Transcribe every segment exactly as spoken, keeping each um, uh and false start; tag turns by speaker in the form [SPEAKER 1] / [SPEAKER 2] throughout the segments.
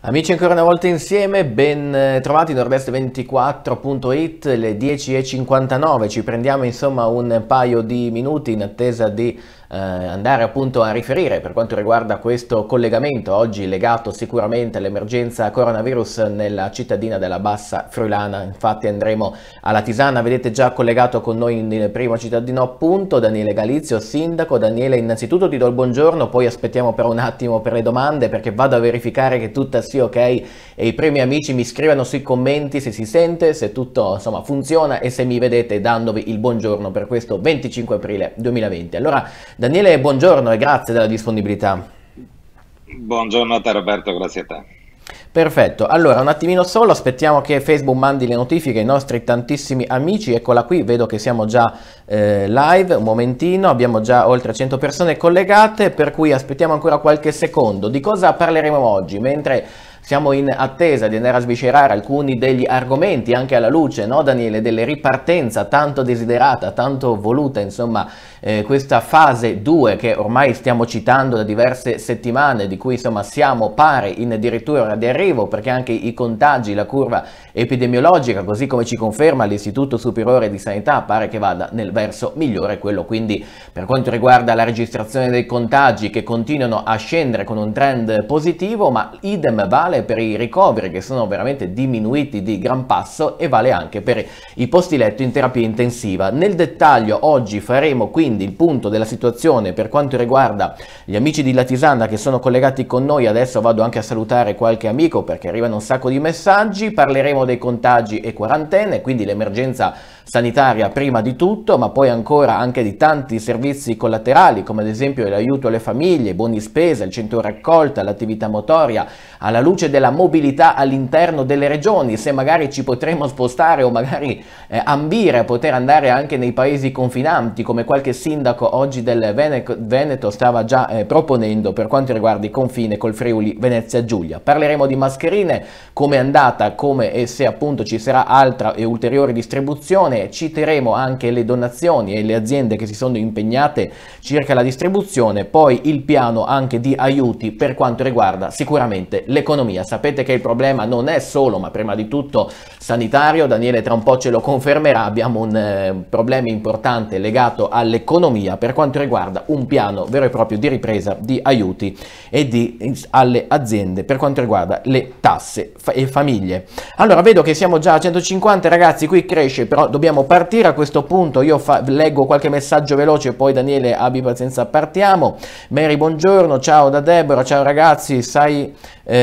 [SPEAKER 1] Amici, ancora una volta insieme, ben eh, trovati nordest ventiquattro punto it, le dieci e cinquantanove, ci prendiamo insomma un paio di minuti in attesa di eh, andare appunto a riferire per quanto riguarda questo collegamento, oggi legato sicuramente all'emergenza coronavirus nella cittadina della Bassa Friulana. Infatti andremo alla Tisana, vedete già collegato con noi nel primo cittadino appunto Daniele Galizio, sindaco. Daniele, innanzitutto ti do il buongiorno, poi aspettiamo per un attimo per le domande perché vado a verificare che tutto sia ok e i primi amici mi scrivano sui commenti se si sente, se tutto insomma funziona e se mi vedete dandovi il buongiorno per questo venticinque aprile duemilaventi. Allora Daniele, buongiorno e grazie della disponibilità.
[SPEAKER 2] Buongiorno a te Roberto, grazie a te.
[SPEAKER 1] Perfetto, allora un attimino solo, aspettiamo che Facebook mandi le notifiche ai nostri tantissimi amici. Eccola qui, vedo che siamo già eh, live, un momentino, abbiamo già oltre cento persone collegate, per cui aspettiamo ancora qualche secondo. Di cosa parleremo oggi? Mentre siamo in attesa di andare a sviscerare alcuni degli argomenti, anche alla luce, no Daniele, delle ripartenza tanto desiderata, tanto voluta, insomma, eh, questa fase due che ormai stiamo citando da diverse settimane, di cui insomma siamo pari in addirittura di arrivo, perché anche i contagi, la curva epidemiologica, così come ci conferma l'Istituto Superiore di Sanità, pare che vada nel verso migliore, quello quindi per quanto riguarda la registrazione dei contagi che continuano a scendere con un trend positivo, ma idem vale per i ricoveri che sono veramente diminuiti di gran passo e vale anche per i posti letto in terapia intensiva. Nel dettaglio oggi faremo quindi il punto della situazione per quanto riguarda gli amici di La Tisana che sono collegati con noi. Adesso vado anche a salutare qualche amico perché arrivano un sacco di messaggi. Parleremo dei contagi e quarantene, quindi l'emergenza sanitaria prima di tutto, ma poi ancora anche di tanti servizi collaterali come ad esempio l'aiuto alle famiglie, buoni spesa, il centro raccolta, l'attività motoria, alla luce della mobilità all'interno delle regioni, se magari ci potremo spostare o magari eh, ambire a poter andare anche nei paesi confinanti come qualche sindaco oggi del Veneto, Veneto stava già eh, proponendo per quanto riguarda il confine col Friuli Venezia Giulia. Parleremo di mascherine, come è andata, come e se appunto ci sarà altra e ulteriore distribuzione. Citeremo anche le donazioni e le aziende che si sono impegnate circa la distribuzione, poi il piano anche di aiuti per quanto riguarda sicuramente l'economia. Sapete che il problema non è solo, ma prima di tutto sanitario. Daniele tra un po' ce lo confermerà, abbiamo un eh, problema importante legato all'economia per quanto riguarda un piano vero e proprio di ripresa, di aiuti e di alle aziende per quanto riguarda le tasse fa e famiglie. Allora vedo che siamo già a centocinquanta ragazzi, qui cresce, però dobbiamo partire a questo punto. Io leggo qualche messaggio veloce, poi Daniele abbi pazienza, partiamo. Mary, buongiorno, ciao da Deborah, ciao ragazzi, sai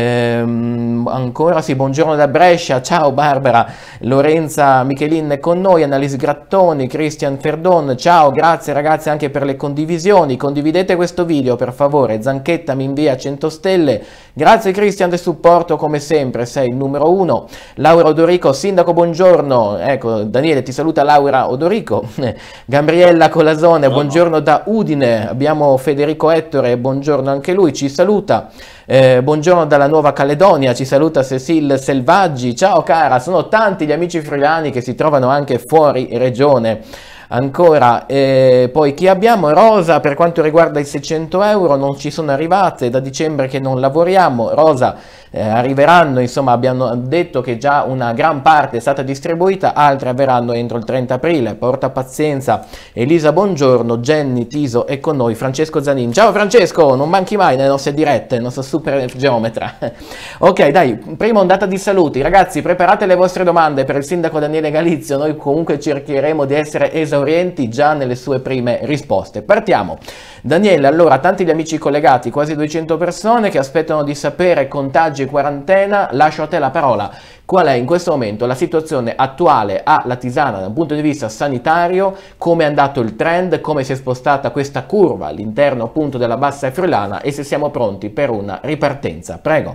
[SPEAKER 1] ehm, ancora sì, buongiorno da Brescia, ciao Barbara, Lorenza Michelin è con noi, Annalise Grattoni, Christian Ferdon, ciao, grazie ragazzi anche per le condivisioni, condividete questo video per favore. Zanchetta mi invia cento stelle, grazie Christian del supporto come sempre, sei il numero uno. Laura Odorico, sindaco buongiorno, ecco Daniele ti saluta Laura Odorico. Gabriella Colasone, buongiorno da Udine. Abbiamo Federico Ettore, buongiorno anche lui, ci saluta. Eh, buongiorno dalla Nuova Caledonia, ci saluta Cecil Selvaggi, ciao cara, sono tanti gli amici friulani che si trovano anche fuori regione. Ancora, eh, poi chi abbiamo? Rosa, per quanto riguarda i seicento euro non ci sono arrivate, da dicembre che non lavoriamo. Rosa, eh, arriveranno, insomma abbiamo detto che già una gran parte è stata distribuita, altre arriveranno entro il trenta aprile, porta pazienza. Elisa buongiorno, Jenny Tiso è con noi, Francesco Zanin, ciao Francesco, non manchi mai nelle nostre dirette, il nostro super geometra. Ok dai, prima ondata di saluti, ragazzi preparate le vostre domande per il sindaco Daniele Galizio, noi comunque cercheremo di essere esaurienti già nelle sue prime risposte. Partiamo. Daniele, allora, tanti gli amici collegati, quasi duecento persone che aspettano di sapere contagi e quarantena, lascio a te la parola. Qual è in questo momento la situazione attuale a La Tisana dal punto di vista sanitario, come è andato il trend, come si è spostata questa curva all'interno appunto della Bassa Friulana e se siamo pronti per una ripartenza? Prego.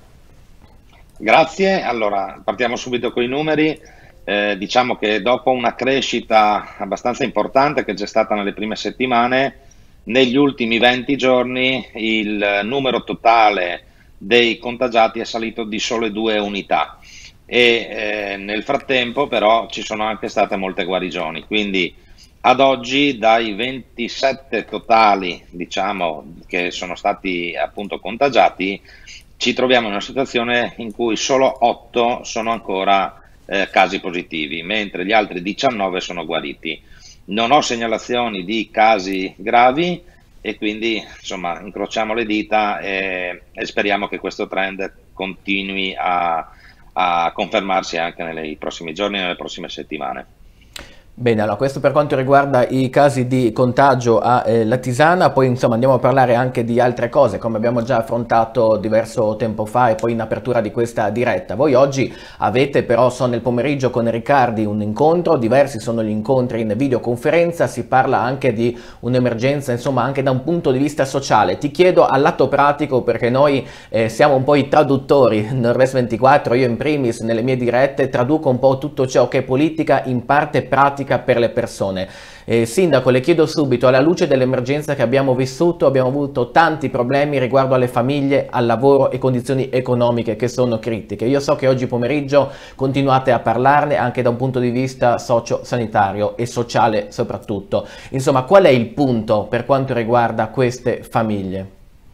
[SPEAKER 2] Grazie, allora partiamo subito con i numeri. Eh, diciamo che dopo una crescita abbastanza importante che c'è stata nelle prime settimane, negli ultimi venti giorni il numero totale dei contagiati è salito di sole due unità e eh, nel frattempo però ci sono anche state molte guarigioni, quindi ad oggi dai ventisette totali diciamo che sono stati appunto contagiati ci troviamo in una situazione in cui solo otto sono ancora eh, casi positivi, mentre gli altri diciannove sono guariti. Non ho segnalazioni di casi gravi e quindi insomma incrociamo le dita e, e speriamo che questo trend continui a, a confermarsi anche nei prossimi giorni e nelle prossime settimane.
[SPEAKER 1] Bene, allora questo per quanto riguarda i casi di contagio a eh, Latisana, poi insomma andiamo a parlare anche di altre cose, come abbiamo già affrontato diverso tempo fa e poi in apertura di questa diretta. Voi oggi avete però, so nel pomeriggio con Riccardi, un incontro, diversi sono gli incontri in videoconferenza, si parla anche di un'emergenza, insomma anche da un punto di vista sociale. Ti chiedo al lato pratico, perché noi eh, siamo un po' i traduttori, Nordwest ventiquattro, io in primis nelle mie dirette traduco un po' tutto ciò che è politica in parte pratica per le persone. Eh, Sindaco, le chiedo subito, alla luce dell'emergenza che abbiamo vissuto, abbiamo avuto tanti problemi riguardo alle famiglie, al lavoro e condizioni economiche che sono critiche. Io so che oggi pomeriggio continuate a parlarne anche da un punto di vista socio-sanitario e sociale soprattutto. Insomma, qual è il punto per quanto riguarda queste famiglie?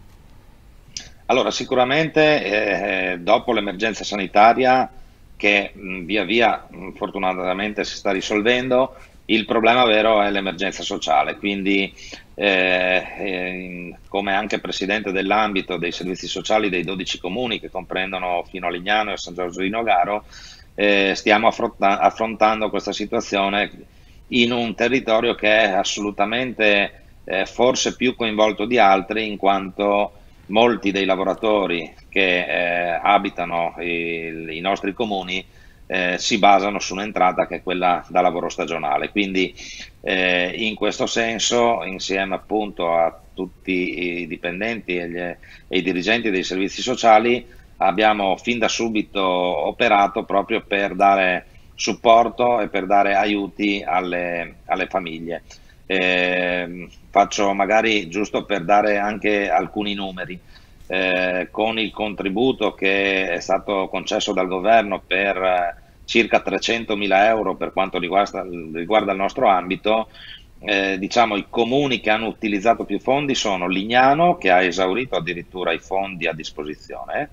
[SPEAKER 2] Allora, sicuramente eh, dopo l'emergenza sanitaria che mh, via via mh, fortunatamente si sta risolvendo, il problema vero è l'emergenza sociale, quindi eh, eh, come anche presidente dell'ambito dei servizi sociali dei dodici comuni che comprendono fino a Lignano e San Giorgio di Nogaro, eh, stiamo affronta affrontando questa situazione in un territorio che è assolutamente eh, forse più coinvolto di altri, in quanto molti dei lavoratori che eh, abitano il, i nostri comuni eh, si basano su un'entrata che è quella da lavoro stagionale. Quindi eh, in questo senso, insieme appunto a tutti i dipendenti e, gli, e i dirigenti dei servizi sociali, abbiamo fin da subito operato proprio per dare supporto e per dare aiuti alle, alle famiglie. Eh, faccio magari giusto per dare anche alcuni numeri. Eh, con il contributo che è stato concesso dal governo per eh, circa trecentomila euro per quanto riguarda, riguarda il nostro ambito, eh, diciamo i comuni che hanno utilizzato più fondi sono Lignano, che ha esaurito addirittura i fondi a disposizione,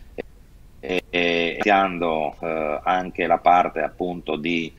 [SPEAKER 2] e, e iniziando eh, anche la parte appunto di,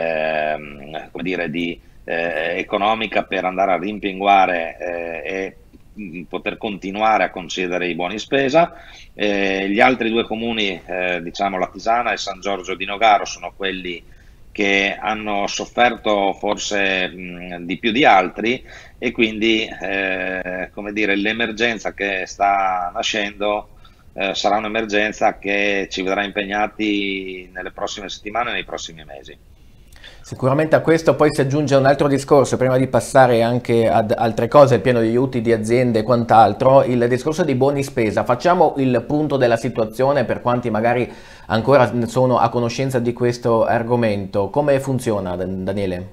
[SPEAKER 2] eh, come dire, di eh, economica per andare a rimpinguare eh, e poter continuare a concedere i buoni spesa. Eh, gli altri due comuni, eh, diciamo Latisana e San Giorgio di Nogaro, sono quelli che hanno sofferto forse mh, di più di altri, e quindi eh, come dire, l'emergenza che sta nascendo eh, sarà un'emergenza che ci vedrà impegnati nelle prossime settimane e nei prossimi mesi.
[SPEAKER 1] Sicuramente a questo poi si aggiunge un altro discorso, prima di passare anche ad altre cose, il piano di aiuti di aziende e quant'altro, il discorso dei buoni spesa. Facciamo il punto della situazione per quanti magari ancora sono a conoscenza di questo argomento. Come funziona, Daniele?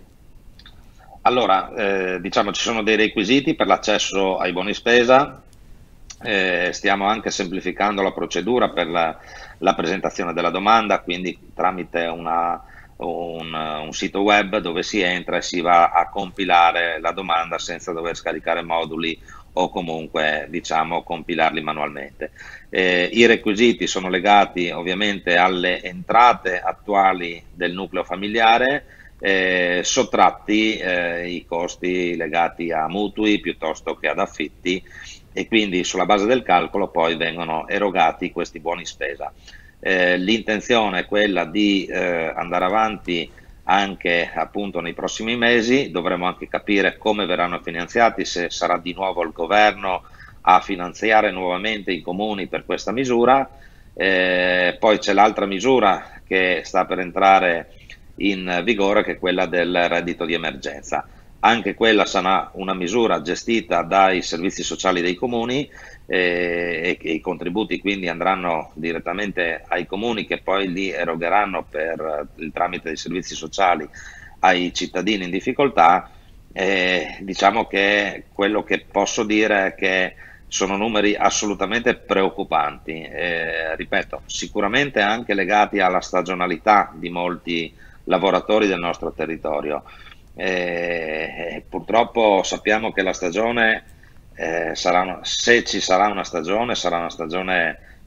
[SPEAKER 2] Allora, eh, diciamo ci sono dei requisiti per l'accesso ai buoni spesa, eh, stiamo anche semplificando la procedura per la, la presentazione della domanda, quindi tramite una Un, un sito web dove si entra e si va a compilare la domanda senza dover scaricare moduli o comunque diciamo compilarli manualmente. Eh, I requisiti sono legati ovviamente alle entrate attuali del nucleo familiare, eh, sottratti eh, i costi legati a mutui piuttosto che ad affitti, e quindi sulla base del calcolo poi vengono erogati questi buoni spesa. Eh, l'intenzione è quella di eh, andare avanti anche appunto nei prossimi mesi. Dovremo anche capire come verranno finanziati, se sarà di nuovo il governo a finanziare nuovamente i comuni per questa misura. Eh, poi c'è l'altra misura che sta per entrare in vigore, che è quella del reddito di emergenza. Anche quella sarà una misura gestita dai servizi sociali dei comuni, eh, e, e i contributi quindi andranno direttamente ai comuni, che poi li erogheranno per il tramite dei servizi sociali ai cittadini in difficoltà. Eh, diciamo che quello che posso dire è che sono numeri assolutamente preoccupanti, eh, ripeto, sicuramente anche legati alla stagionalità di molti lavoratori del nostro territorio. Eh, purtroppo sappiamo che la stagione, eh, sarà una, se ci sarà una stagione, sarà una stagione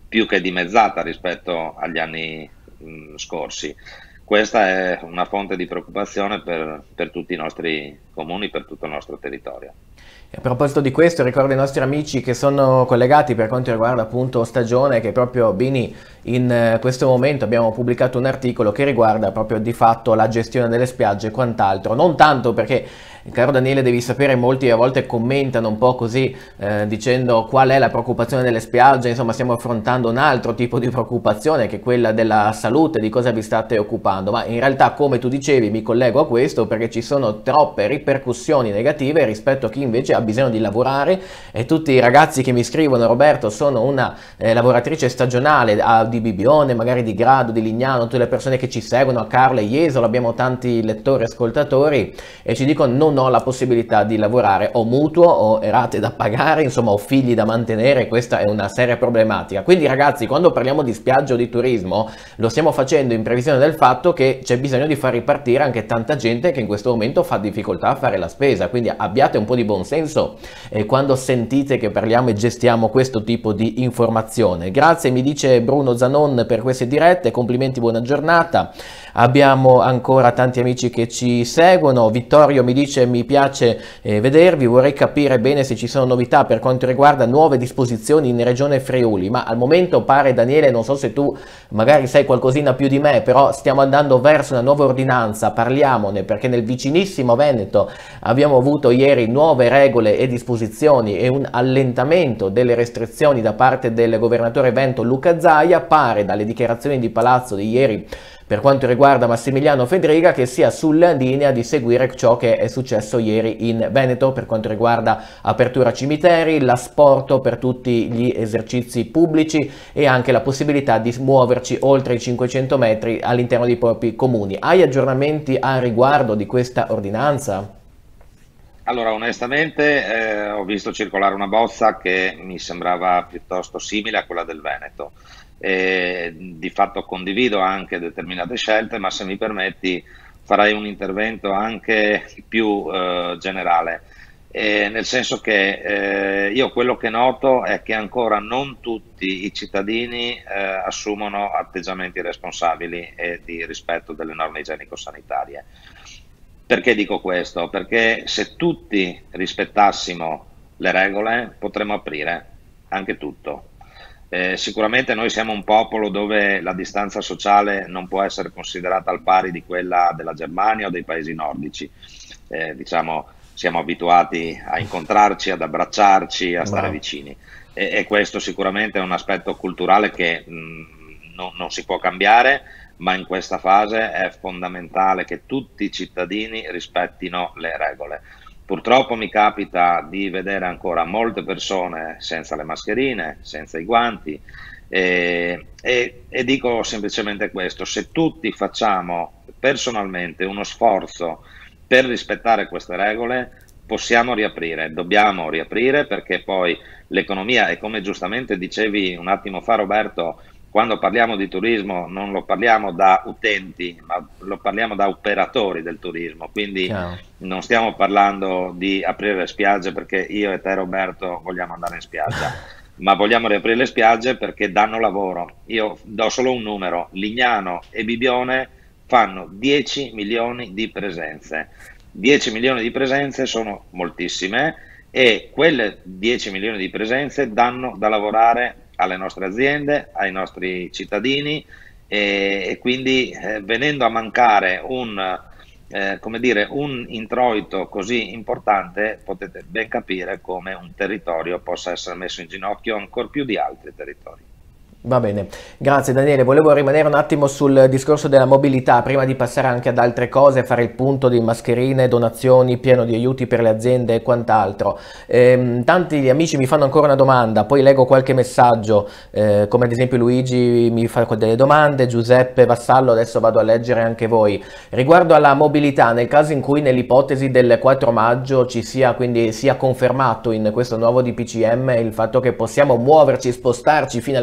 [SPEAKER 2] più che dimezzata rispetto agli anni mh, scorsi. Questa è una fonte di preoccupazione per, per tutti i nostri comuni, per tutto il nostro territorio.
[SPEAKER 1] A proposito di questo, ricordo ai nostri amici che sono collegati per quanto riguarda appunto stagione, che proprio Bini in eh, questo momento abbiamo pubblicato un articolo che riguarda proprio di fatto la gestione delle spiagge e quant'altro. Non tanto perché, caro Daniele, devi sapere, molti a volte commentano un po' così eh, dicendo qual è la preoccupazione delle spiagge, insomma stiamo affrontando un altro tipo di preoccupazione che è quella della salute, di cosa vi state occupando, ma in realtà, come tu dicevi, mi collego a questo perché ci sono troppe ripercussioni negative rispetto a chi invece ha bisogno di lavorare, e tutti i ragazzi che mi scrivono: Roberto, sono una eh, lavoratrice stagionale a, di Bibione, magari di Grado, di Lignano, tutte le persone che ci seguono, a Carlo e Jesolo, abbiamo tanti lettori e ascoltatori, e ci dicono: non ho la possibilità di lavorare, ho mutuo, ho rate da pagare, insomma ho figli da mantenere, questa è una seria problematica. Quindi ragazzi, quando parliamo di spiaggia o di turismo, lo stiamo facendo in previsione del fatto che c'è bisogno di far ripartire anche tanta gente che in questo momento fa difficoltà a fare la spesa, quindi abbiate un po' di buon senso eh, quando sentite che parliamo e gestiamo questo tipo di informazione. Grazie, mi dice Bruno Zanon, per queste dirette, complimenti, buona giornata. Abbiamo ancora tanti amici che ci seguono. Vittorio mi dice: mi piace eh, vedervi, vorrei capire bene se ci sono novità per quanto riguarda nuove disposizioni in Regione Friuli, ma al momento pare, Daniele, non so se tu magari sai qualcosina più di me, però stiamo andando verso una nuova ordinanza, parliamone, perché nel vicinissimo Veneto abbiamo avuto ieri nuove regole e disposizioni e un allentamento delle restrizioni da parte del governatore Veneto Luca Zaia. Pare dalle dichiarazioni di Palazzo di ieri per quanto riguarda Massimiliano Fedriga che sia sulla linea di seguire ciò che è successo ieri in Veneto per quanto riguarda apertura cimiteri, l'asporto per tutti gli esercizi pubblici e anche la possibilità di muoverci oltre i cinquecento metri all'interno dei propri comuni. Hai aggiornamenti a riguardo di questa ordinanza?
[SPEAKER 2] Allora, onestamente eh, ho visto circolare una bozza che mi sembrava piuttosto simile a quella del Veneto. E di fatto condivido anche determinate scelte, ma se mi permetti farei un intervento anche più eh, generale, eh, nel senso che eh, io quello che noto è che ancora non tutti i cittadini eh, assumono atteggiamenti responsabili e di rispetto delle norme igienico-sanitarie. Perché dico questo? Perché se tutti rispettassimo le regole potremmo aprire anche tutto. Eh, sicuramente noi siamo un popolo dove la distanza sociale non può essere considerata al pari di quella della Germania o dei paesi nordici. Eh, diciamo, siamo abituati a incontrarci, ad abbracciarci, a stare
[SPEAKER 1] Wow.
[SPEAKER 2] vicini. E, e questo sicuramente è un aspetto culturale che mh, non, non si può cambiare, ma in questa fase è fondamentale che tutti i cittadini rispettino le regole. Purtroppo mi capita di vedere ancora molte persone senza le mascherine, senza i guanti e, e, e dico semplicemente questo: se tutti facciamo personalmente uno sforzo per rispettare queste regole possiamo riaprire, dobbiamo riaprire, perché poi l'economia, e come giustamente dicevi un attimo fa Roberto, quando parliamo di turismo non lo parliamo da utenti, ma lo parliamo da operatori del turismo, quindi
[SPEAKER 1] Chiaro.
[SPEAKER 2] non stiamo parlando di aprire le spiagge perché io e te Roberto vogliamo andare in spiaggia, ma vogliamo riaprire le spiagge perché danno lavoro. Io do solo un numero: Lignano e Bibione fanno dieci milioni di presenze. dieci milioni di presenze sono moltissime e quelle dieci milioni di presenze danno da lavorare alle nostre aziende, ai nostri cittadini e, e quindi eh, venendo a mancare un, eh, come dire, un introito così importante, potete ben capire come un territorio possa essere messo in ginocchio ancor più di altri territori.
[SPEAKER 1] Va bene, grazie Daniele. Volevo rimanere un attimo sul discorso della mobilità prima di passare anche ad altre cose, fare il punto di mascherine, donazioni, pieno di aiuti per le aziende e quant'altro. Ehm, tanti amici mi fanno ancora una domanda, poi leggo qualche messaggio, eh, come ad esempio Luigi mi fa delle domande, Giuseppe Vassallo, adesso vado a leggere anche voi. Riguardo alla mobilità, nel caso in cui nell'ipotesi del quattro maggio ci sia, quindi sia confermato in questo nuovo D P C M il fatto che possiamo muoverci, spostarci finalmente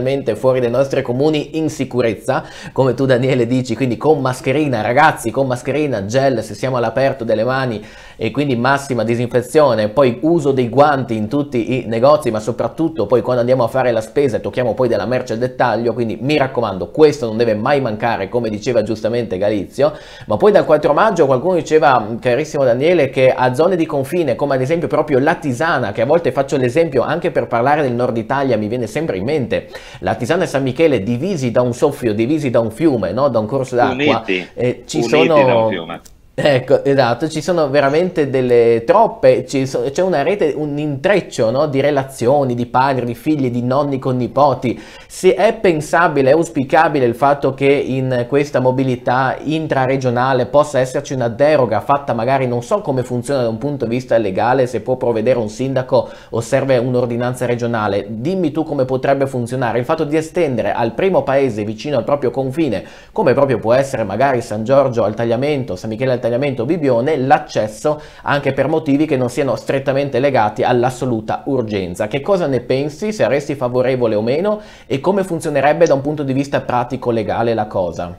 [SPEAKER 1] fuori dai nostri comuni in sicurezza, come tu Daniele dici, quindi con mascherina, ragazzi, con mascherina, gel se siamo all'aperto delle mani e quindi massima disinfezione, poi uso dei guanti in tutti i negozi, ma soprattutto poi quando andiamo a fare la spesa e tocchiamo poi della merce al dettaglio, quindi mi raccomando, questo non deve mai mancare, come diceva giustamente Galizio. Ma poi dal quattro maggio qualcuno diceva, carissimo Daniele, che a zone di confine, come ad esempio proprio la Tisana, che a volte faccio l'esempio anche per parlare del nord Italia, mi viene sempre in mente, la Tisana e San Michele divisi da un soffio, divisi da un fiume, no? Da un corso d'acqua,
[SPEAKER 2] Uniti,
[SPEAKER 1] eh, ci
[SPEAKER 2] uniti
[SPEAKER 1] sono...
[SPEAKER 2] da un fiume.
[SPEAKER 1] Ecco, esatto, ci sono veramente delle troppe, ci so- c'è una rete, un intreccio, no, di relazioni, di padri, di figli, di nonni con nipoti. Se è pensabile, è auspicabile il fatto che in questa mobilità intraregionale possa esserci una deroga fatta magari, non so come funziona da un punto di vista legale, se può provvedere un sindaco o serve un'ordinanza regionale, dimmi tu come potrebbe funzionare, il fatto di estendere al primo paese vicino al proprio confine, come proprio può essere magari San Giorgio al Tagliamento, San Michele al Tagliamento, Bibione, l'accesso anche per motivi che non siano strettamente legati all'assoluta urgenza. Che cosa ne pensi? Se resti favorevole o meno? E come funzionerebbe da un punto di vista pratico legale la cosa?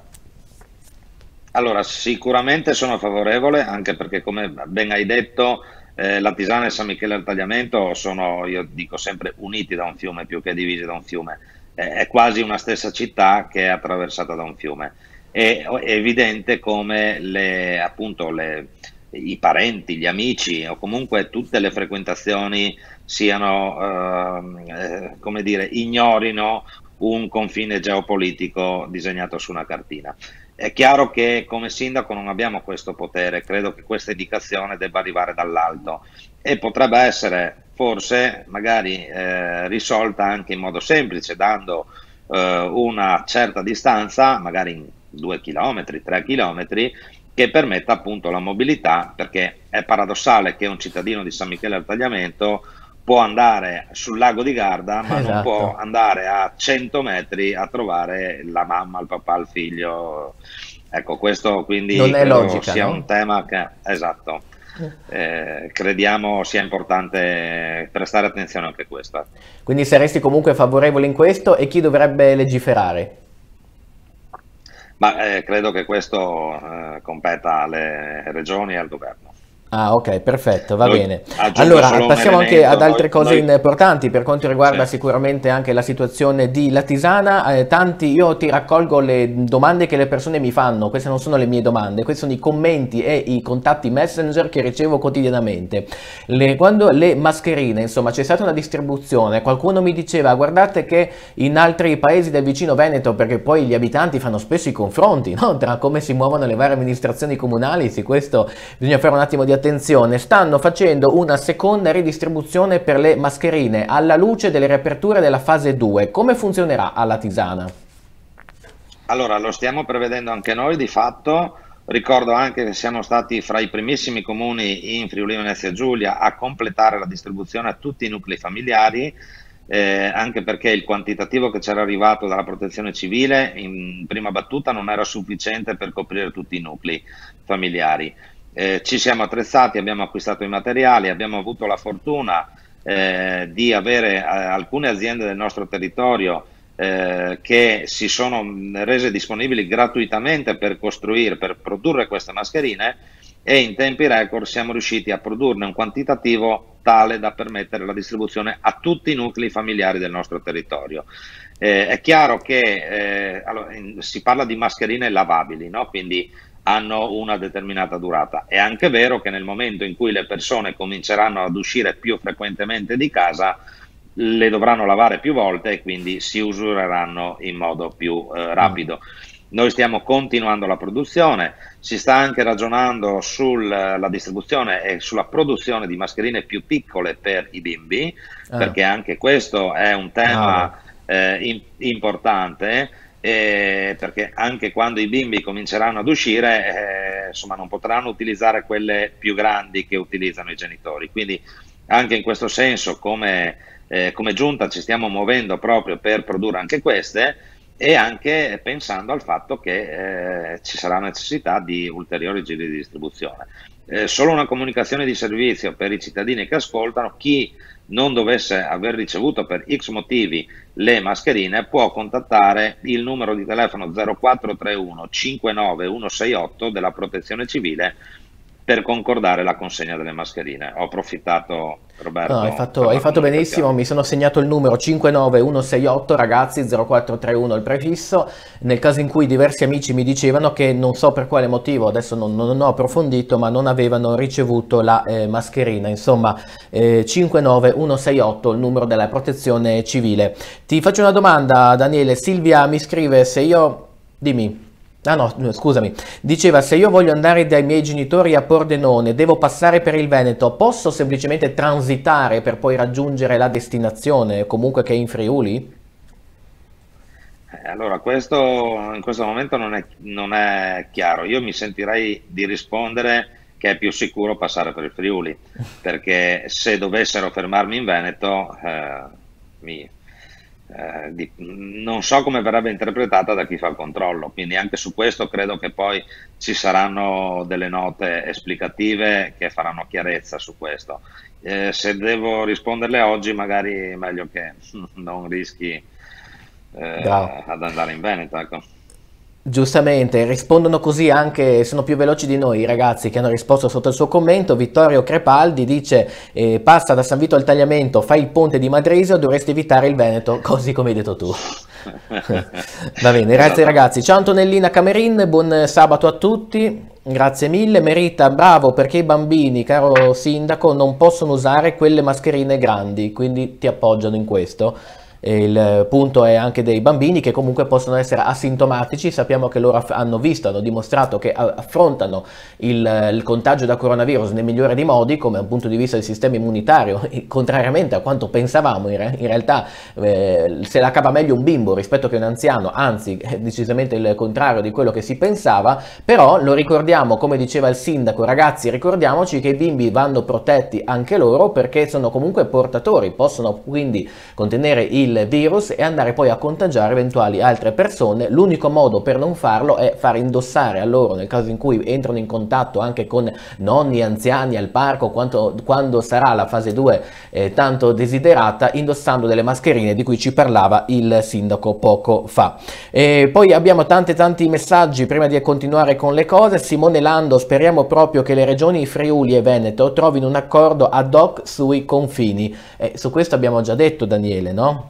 [SPEAKER 2] Allora, sicuramente sono favorevole, anche perché come ben hai detto, eh, la Tisana e San Michele al Tagliamento sono, io dico sempre, uniti da un fiume più che divisi da un fiume. Eh, è quasi una stessa città che è attraversata da un fiume. E è evidente come le, appunto, le, i parenti, gli amici o comunque tutte le frequentazioni siano, ehm, eh, come dire, ignorino un confine geopolitico disegnato su una cartina. È chiaro che come sindaco non abbiamo questo potere, credo che questa indicazione debba arrivare dall'alto e potrebbe essere forse magari eh, risolta anche in modo semplice, dando eh, una certa distanza, magari in due chilometri, tre chilometri, che permetta appunto la mobilità, perché è paradossale che un cittadino di San Michele al Tagliamento può andare sul lago di Garda, ma
[SPEAKER 1] Esatto.
[SPEAKER 2] non può andare a cento metri a trovare la mamma, il papà, il figlio. Ecco, questo quindi
[SPEAKER 1] Non è
[SPEAKER 2] credo
[SPEAKER 1] logica,
[SPEAKER 2] sia
[SPEAKER 1] no?
[SPEAKER 2] un tema che, esatto, eh, crediamo sia importante prestare attenzione anche a questo.
[SPEAKER 1] Quindi saresti comunque favorevole in questo e chi dovrebbe legiferare?
[SPEAKER 2] Ma eh, credo che questo eh, competa alle regioni e al governo.
[SPEAKER 1] Ah, ok, perfetto, va
[SPEAKER 2] Noi,
[SPEAKER 1] bene.
[SPEAKER 2] aggiungo
[SPEAKER 1] Allora,
[SPEAKER 2] solo un
[SPEAKER 1] passiamo anche
[SPEAKER 2] elemento,
[SPEAKER 1] ad altre
[SPEAKER 2] noi,
[SPEAKER 1] cose
[SPEAKER 2] noi
[SPEAKER 1] importanti per quanto riguarda
[SPEAKER 2] sì.
[SPEAKER 1] sicuramente anche la situazione di Latisana. Eh, tanti, io ti raccolgo le domande che le persone mi fanno, queste non sono le mie domande, questi sono i commenti e i contatti messenger che ricevo quotidianamente. Le, quando le mascherine, insomma, c'è stata una distribuzione, qualcuno mi diceva, guardate che in altri paesi del vicino Veneto, perché poi gli abitanti fanno spesso i confronti, no? Tra come si muovono le varie amministrazioni comunali, su questo bisogna fare un attimo di attenzione. Stanno facendo una seconda ridistribuzione per le mascherine alla luce delle riaperture della fase due. Come funzionerà alla Tisana?
[SPEAKER 2] Allora, lo stiamo prevedendo anche noi di fatto. Ricordo anche che siamo stati fra i primissimi comuni in Friuli Venezia Giulia a completare la distribuzione a tutti i nuclei familiari, eh, anche perché il quantitativo che c'era arrivato dalla protezione civile in prima battuta non era sufficiente per coprire tutti i nuclei familiari. Eh, ci siamo attrezzati, abbiamo acquistato i materiali, abbiamo avuto la fortuna eh, di avere eh, alcune aziende del nostro territorio eh, che si sono rese disponibili gratuitamente per costruire, per produrre queste mascherine, e in tempi record siamo riusciti a produrne un quantitativo tale da permettere la distribuzione a tutti i nuclei familiari del nostro territorio. Eh, è chiaro che eh, allora, in, si parla di mascherine lavabili, no? Quindi hanno una determinata durata. È anche vero che nel momento in cui le persone cominceranno ad uscire più frequentemente di casa, le dovranno lavare più volte e quindi si usureranno in modo più eh, rapido. Noi stiamo continuando la produzione, si sta anche ragionando sulla distribuzione e sulla produzione di mascherine più piccole per i bimbi, ah. perché anche questo è un tema eh, in, importante. Eh, perché anche quando i bimbi cominceranno ad uscire, eh, insomma, non potranno utilizzare quelle più grandi che utilizzano i genitori. Quindi anche in questo senso, come, eh, come giunta, ci stiamo muovendo proprio per produrre anche queste, e anche pensando al fatto che eh, ci sarà necessità di ulteriori giri di distribuzione. eh, solo una comunicazione di servizio per i cittadini che ascoltano: chi non dovesse aver ricevuto per X motivi le mascherine può contattare il numero di telefono zero quattro tre uno cinque nove uno sei otto della Protezione Civile per concordare la consegna delle mascherine. Ho approfittato, Roberto,
[SPEAKER 1] No, hai
[SPEAKER 2] per
[SPEAKER 1] fatto, hai
[SPEAKER 2] la
[SPEAKER 1] fatto benissimo,
[SPEAKER 2] comunicazione.
[SPEAKER 1] mi sono segnato il numero cinque nove uno sei otto, ragazzi, zero quattro tre uno il prefisso, nel caso in cui diversi amici mi dicevano che non so per quale motivo, adesso non, non ho approfondito, ma non avevano ricevuto la eh, mascherina, insomma, eh, cinque nove uno sei otto il numero della Protezione Civile. Ti faccio una domanda, Daniele, Silvia mi scrive se io... Dimmi. Ah no, scusami, diceva se io voglio andare dai miei genitori a Pordenone, devo passare per il Veneto, posso semplicemente transitare per poi raggiungere la destinazione, comunque che è in Friuli?
[SPEAKER 2] Eh, Allora, questo in questo momento non è, non è chiaro. Io mi sentirei di rispondere che è più sicuro passare per il Friuli, perché se dovessero fermarmi in Veneto, eh, mi- eh, di- non so come verrebbe interpretata da chi fa il controllo. Quindi anche su questo credo che poi ci saranno delle note esplicative che faranno chiarezza su questo. Eh, se devo risponderle oggi, magari è meglio che non rischi
[SPEAKER 1] Bravo.
[SPEAKER 2] eh, ad andare in Veneto, ecco.
[SPEAKER 1] Giustamente, rispondono così anche, sono più veloci di noi i ragazzi che hanno risposto sotto il suo commento. Vittorio Crepaldi dice eh, passa da San Vito al Tagliamento, fai il ponte di Madresio, dovresti evitare il Veneto, così come hai detto tu. Va bene, grazie
[SPEAKER 2] Esattamente.
[SPEAKER 1] ragazzi. Ciao Antonellina Camerin, buon sabato a tutti. Grazie mille, Merita, bravo perché i bambini, caro sindaco, non possono usare quelle mascherine grandi, quindi ti appoggiano in questo. E il punto è anche dei bambini che comunque possono essere asintomatici, sappiamo che loro aff- hanno visto, hanno dimostrato che a- affrontano il, il contagio da coronavirus nel migliore dei modi, come un punto di vista del sistema immunitario, e contrariamente a quanto pensavamo, in, re- in realtà eh, se la cava meglio un bimbo rispetto che un anziano, anzi è decisamente il contrario di quello che si pensava, però lo ricordiamo, come diceva il sindaco, ragazzi, ricordiamoci che i bimbi vanno protetti anche loro perché sono comunque portatori, possono quindi contenere il virus e andare poi a contagiare eventuali altre persone. L'unico modo per non farlo è far indossare a loro, nel caso in cui entrano in contatto anche con nonni anziani al parco, quanto, quando sarà la fase due eh, tanto desiderata, indossando delle mascherine di cui ci parlava il sindaco poco fa. E poi abbiamo tanti tanti messaggi prima di continuare con le cose. Simone Lando, speriamo proprio che le regioni Friuli e Veneto trovino un accordo ad hoc sui confini. Eh, su questo abbiamo già detto, Daniele, no?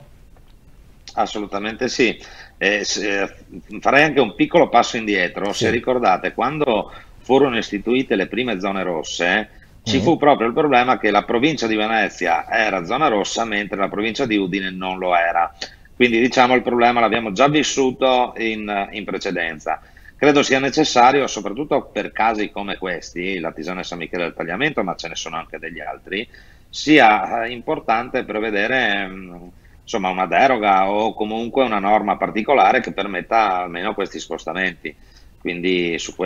[SPEAKER 2] Assolutamente sì. Eh, se- farei anche un piccolo passo indietro. Se
[SPEAKER 1] Sì.
[SPEAKER 2] ricordate, quando furono istituite le prime zone rosse, ci
[SPEAKER 1] Mm.
[SPEAKER 2] fu proprio il problema che la provincia di Venezia era zona rossa, mentre la provincia di Udine non lo era. Quindi, diciamo, il problema l'abbiamo già vissuto in, in precedenza. Credo sia necessario, soprattutto per casi come questi, la Tisana e San Michele del Tagliamento, ma ce ne sono anche degli altri, sia eh, importante prevedere mh, insomma una deroga o comunque una norma particolare che permetta almeno questi spostamenti. Quindi su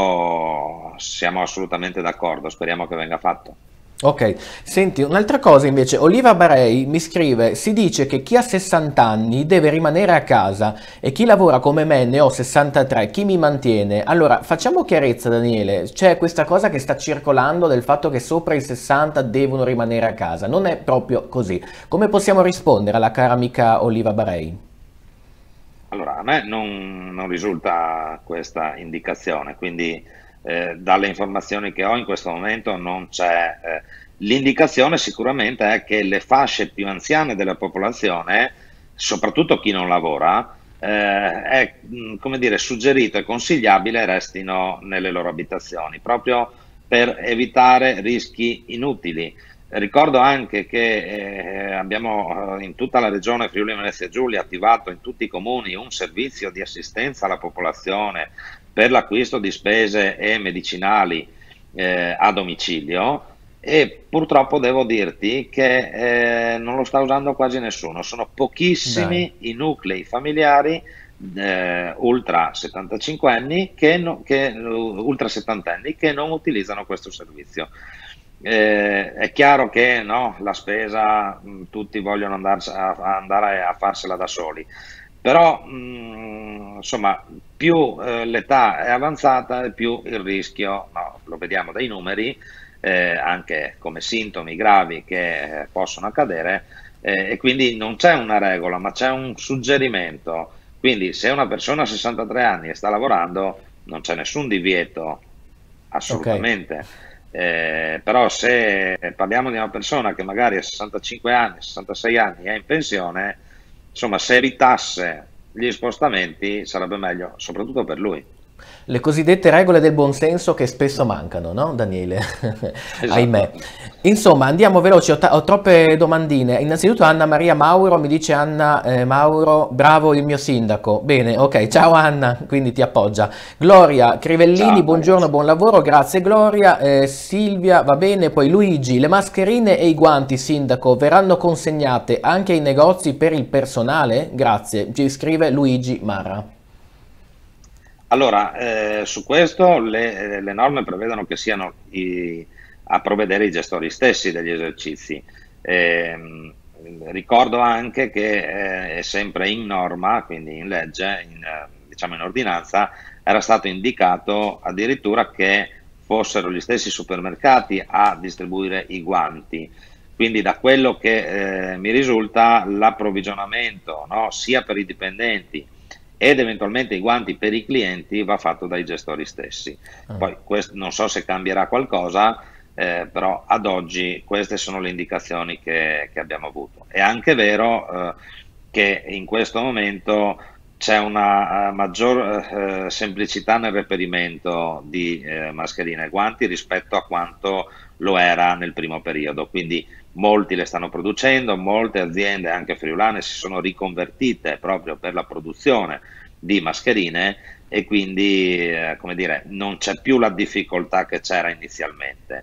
[SPEAKER 2] questo siamo assolutamente d'accordo, speriamo che venga fatto.
[SPEAKER 1] Ok, senti, un'altra cosa invece, Oliva Barei mi scrive, si dice che chi ha sessanta anni deve rimanere a casa e chi lavora come me, ne ho sessantatré, chi mi mantiene? Allora, facciamo chiarezza Daniele, c'è questa cosa che sta circolando del fatto che sopra i sessanta devono rimanere a casa, non è proprio così. Come possiamo rispondere alla cara amica Oliva Barei?
[SPEAKER 2] Allora, a me non, non risulta questa indicazione, quindi eh, dalle informazioni che ho in questo momento non c'è. eh, L'indicazione sicuramente è che le fasce più anziane della popolazione, soprattutto chi non lavora, eh, è mh, come dire, suggerito e consigliabile restino nelle loro abitazioni, proprio per evitare rischi inutili. Ricordo anche che eh, abbiamo eh, in tutta la regione Friuli Venezia Giulia attivato in tutti i comuni un servizio di assistenza alla popolazione per l'acquisto di spese e medicinali eh, a domicilio, e purtroppo devo dirti che eh, non lo sta usando quasi nessuno. Sono
[SPEAKER 1] Dai.
[SPEAKER 2] pochissimi i nuclei familiari eh, ultra settantacinque anni che, no- che ultra settantenni che non utilizzano questo servizio. Eh, è chiaro che no, la spesa mh, tutti vogliono andarsi a, a andare a farsela da soli, però mh, insomma più eh, l'età è avanzata e più il rischio no, lo lo vediamo dai numeri, eh, anche come sintomi gravi che eh, possono accadere, eh, e quindi non c'è una regola, ma c'è un suggerimento. Quindi se una persona ha sessantatré anni e sta lavorando, non c'è nessun divieto,
[SPEAKER 1] Ok.
[SPEAKER 2] assolutamente. Eh, però se parliamo di una persona che magari ha sessantacinque anni, sessantasei anni e è in pensione, insomma, se evitasse gli spostamenti sarebbe meglio, soprattutto per lui.
[SPEAKER 1] Le cosiddette regole del buonsenso che spesso mancano, no, Daniele? Ahimè.
[SPEAKER 2] Esatto.
[SPEAKER 1] Insomma, andiamo veloci, ho, ta- ho troppe domandine. Innanzitutto Anna Maria Mauro mi dice Anna eh, Mauro, bravo il mio sindaco. Bene, ok, ciao Anna, quindi ti appoggia. Gloria
[SPEAKER 2] Ciao
[SPEAKER 1] Crivellini,
[SPEAKER 2] Anna,
[SPEAKER 1] buongiorno,
[SPEAKER 2] grazie.
[SPEAKER 1] buon lavoro, grazie Gloria. Eh, Silvia, va bene, poi Luigi, le mascherine e i guanti, sindaco, verranno consegnate anche ai negozi per il personale? Grazie, ci scrive Luigi Marra.
[SPEAKER 2] Allora, eh, su questo le, le norme prevedono che siano i- a provvedere i gestori stessi degli esercizi. Ehm, Ricordo anche che eh, è sempre in norma, quindi in legge, in, eh, diciamo in ordinanza, era stato indicato addirittura che fossero gli stessi supermercati a distribuire i guanti. Quindi da quello che eh, mi risulta, l'approvvigionamento, no, sia per i dipendenti ed eventualmente i guanti per i clienti va fatto dai gestori stessi.
[SPEAKER 1] Ah,
[SPEAKER 2] Poi questo, non so se cambierà qualcosa, eh, però ad oggi queste sono le indicazioni che, che abbiamo avuto. È anche vero eh, che in questo momento c'è una eh, maggior eh, semplicità nel reperimento di eh, mascherine e guanti rispetto a quanto lo era nel primo periodo, quindi molti le stanno producendo, molte aziende anche friulane si sono riconvertite proprio per la produzione di mascherine e quindi eh, come dire, non c'è più la difficoltà che c'era inizialmente.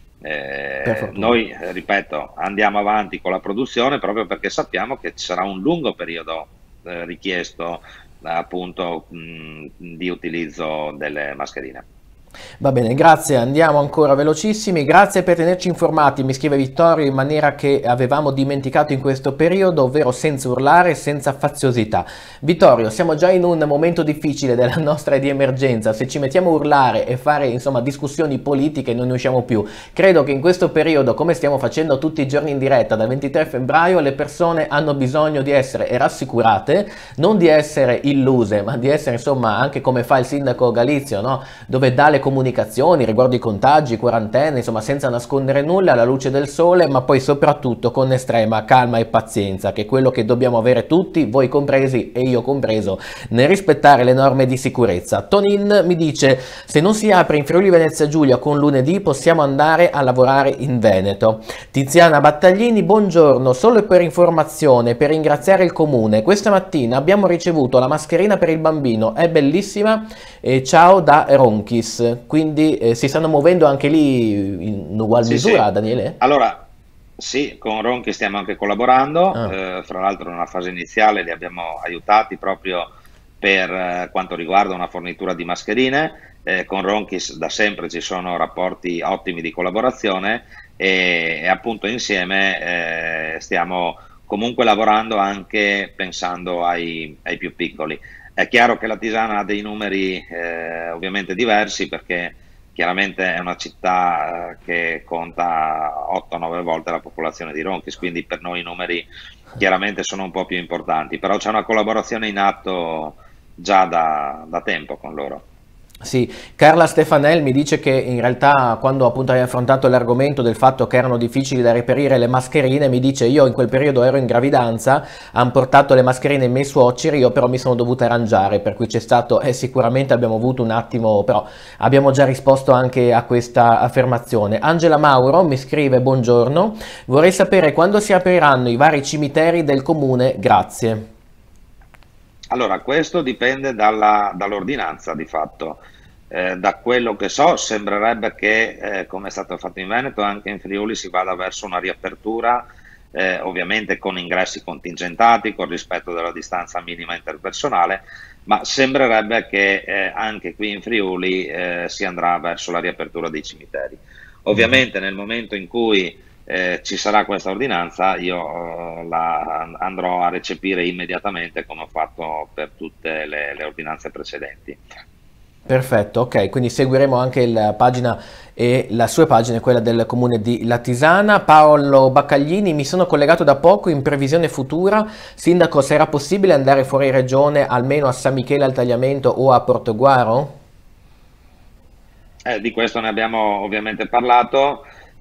[SPEAKER 1] per
[SPEAKER 2] Eh,
[SPEAKER 1] fortuna.
[SPEAKER 2] noi, eh, ripeto, andiamo avanti con la produzione proprio perché sappiamo che ci sarà un lungo periodo eh, richiesto eh, appunto mh, di utilizzo delle mascherine.
[SPEAKER 1] Va bene, grazie, andiamo ancora velocissimi. Grazie per tenerci informati, mi scrive Vittorio, in maniera che avevamo dimenticato in questo periodo, ovvero senza urlare, senza faziosità. Vittorio, siamo già in un momento difficile della nostra di emergenza, se ci mettiamo a urlare e fare insomma discussioni politiche non ne usciamo più. Credo che in questo periodo, come stiamo facendo tutti i giorni in diretta dal ventitré febbraio, le persone hanno bisogno di essere rassicurate, non di essere illuse, ma di essere insomma anche come fa il sindaco Galizio, no? Dove dà le comunicazioni riguardo i contagi, quarantenne, insomma senza nascondere nulla alla luce del sole, ma poi soprattutto con estrema calma e pazienza, che è quello che dobbiamo avere tutti, voi compresi e io compreso, nel rispettare le norme di sicurezza. Tonin mi dice, se non si apre in Friuli Venezia Giulia con lunedì possiamo andare a lavorare in Veneto. Tiziana Battaglini, buongiorno, solo per informazione, per ringraziare il comune, questa mattina abbiamo ricevuto la mascherina per il bambino, è bellissima, e ciao da Ronchis. Quindi eh, si stanno muovendo anche lì in ugual
[SPEAKER 2] Sì,
[SPEAKER 1] misura,
[SPEAKER 2] sì.
[SPEAKER 1] Daniele?
[SPEAKER 2] Allora, sì, con Ronchi stiamo anche collaborando,
[SPEAKER 1] Ah,
[SPEAKER 2] eh, fra l'altro nella fase iniziale li abbiamo aiutati proprio per eh, quanto riguarda una fornitura di mascherine. Eh, con Ronchis da sempre ci sono rapporti ottimi di collaborazione e, e appunto insieme eh, stiamo comunque lavorando anche pensando ai, ai più piccoli. È chiaro che la Tisana ha dei numeri eh, ovviamente diversi perché chiaramente è una città eh, che conta otto nove volte la popolazione di Ronchis, quindi per noi i numeri chiaramente sono un po' più importanti, però c'è una collaborazione in atto già da, da tempo con loro.
[SPEAKER 1] sì, Carla Stefanel mi dice che in realtà quando appunto hai affrontato l'argomento del fatto che erano difficili da reperire le mascherine, mi dice io in quel periodo ero in gravidanza, hanno portato le mascherine i miei suoceri, io però mi sono dovuta arrangiare, per cui c'è stato, eh, sicuramente abbiamo avuto un attimo, però abbiamo già risposto anche a questa affermazione. Angela Mauro mi scrive buongiorno, vorrei sapere quando si apriranno i vari cimiteri del comune, grazie.
[SPEAKER 2] Allora, questo dipende dalla- dall'ordinanza di fatto. Eh, da quello che so, sembrerebbe che, eh, come è stato fatto in Veneto, anche in Friuli si vada verso una riapertura, eh, ovviamente con ingressi contingentati, con rispetto della distanza minima interpersonale, ma sembrerebbe che eh, anche qui in Friuli eh, si andrà verso la riapertura dei cimiteri.
[SPEAKER 1] Mhm.
[SPEAKER 2] Ovviamente nel momento in cui eh, ci sarà questa ordinanza, io eh, la andrò a recepire immediatamente come ho fatto per tutte le, le ordinanze precedenti.
[SPEAKER 1] Perfetto, ok, quindi seguiremo anche la pagina e la sua pagina, quella del comune di Latisana. Paolo Baccaglini, mi sono collegato da poco in previsione futura. Sindaco, se era possibile andare fuori regione almeno a San Michele al Tagliamento o a Portoguaro?
[SPEAKER 2] Eh, di questo ne abbiamo ovviamente parlato.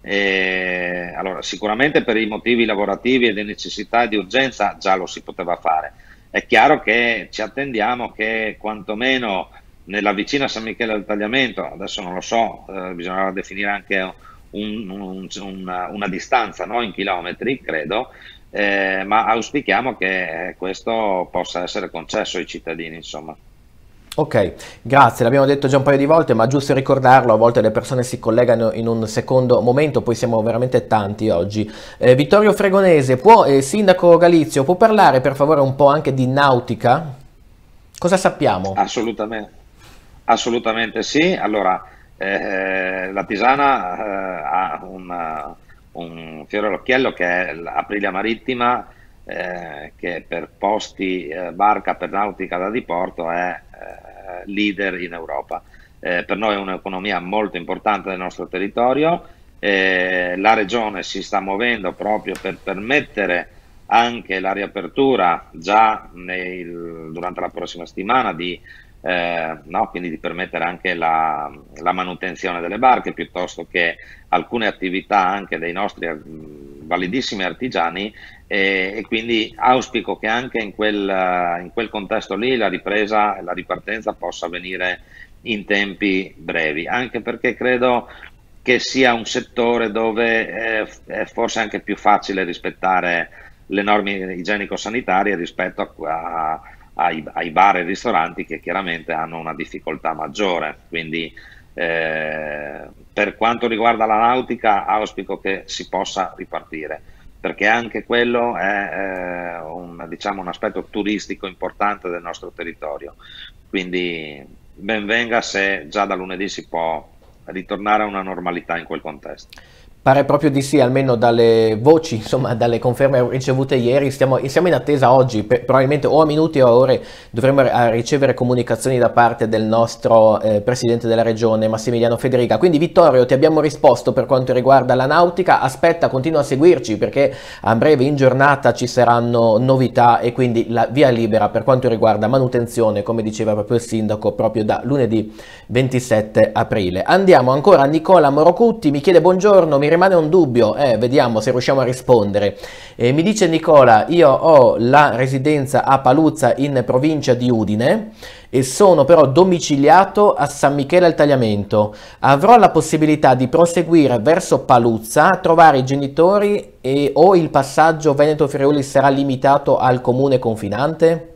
[SPEAKER 2] E, allora, sicuramente per i motivi lavorativi e di necessità e di urgenza già lo si poteva fare. È chiaro che ci attendiamo che quantomeno nella vicina San Michele del Tagliamento, adesso non lo so, eh, bisognerà definire anche un- un- una, una distanza, no? In chilometri, credo, eh, ma auspichiamo che questo possa essere concesso ai cittadini, insomma.
[SPEAKER 1] Ok, grazie, l'abbiamo detto già un paio di volte, ma giusto ricordarlo, a volte le persone si collegano in un secondo momento, poi siamo veramente tanti oggi. Eh, Vittorio Fregonese, può, eh, Sindaco Galizio, può parlare per favore un po' anche di nautica? Cosa sappiamo?
[SPEAKER 2] Assolutamente, assolutamente sì. Allora, eh, la Tisana eh, ha una- un fiore all'occhiello che è l'Aprilia Marittima, eh, che per posti eh, barca per nautica da diporto è eh, leader in Europa. Eh, per noi è un'economia molto importante del nostro territorio. Eh, la regione si sta muovendo proprio per permettere anche la riapertura già nel- durante la prossima settimana di, eh, no, quindi di permettere anche la, la manutenzione delle barche piuttosto che alcune attività anche dei nostri mh, validissimi artigiani e, e quindi auspico che anche in quel, eh, in quel contesto lì la ripresa e la ripartenza possa avvenire in tempi brevi, anche perché credo che sia un settore dove è, è forse anche più facile rispettare le norme igienico-sanitarie rispetto a, a- ai, ai bar e ristoranti che chiaramente hanno una difficoltà maggiore. Quindi eh, per quanto riguarda la nautica, auspico che si possa ripartire, perché anche quello è eh, un, diciamo, un aspetto turistico importante del nostro territorio. Quindi ben venga se già da lunedì si può ritornare a una normalità in quel contesto.
[SPEAKER 1] Pare proprio di sì, almeno dalle voci, insomma, dalle conferme ricevute ieri. Stiamo, siamo in attesa oggi, pe- probabilmente o a minuti o a ore dovremo a ricevere comunicazioni da parte del nostro eh, presidente della regione, Massimiliano Federica. Quindi Vittorio, ti abbiamo risposto per quanto riguarda la nautica. Aspetta, continua a seguirci perché a breve in giornata ci saranno novità e quindi la via libera per quanto riguarda manutenzione, come diceva proprio il sindaco, proprio da lunedì ventisette aprile. Andiamo ancora a Nicola Morocutti, mi chiede buongiorno, mi rimane un dubbio, eh, vediamo se riusciamo a rispondere. Eh, mi dice Nicola, io ho la residenza a Paluzza in provincia di Udine e sono però domiciliato a San Michele al Tagliamento. Avrò la possibilità di proseguire verso Paluzza, trovare i genitori e o il passaggio Veneto-Friuli sarà limitato al comune confinante?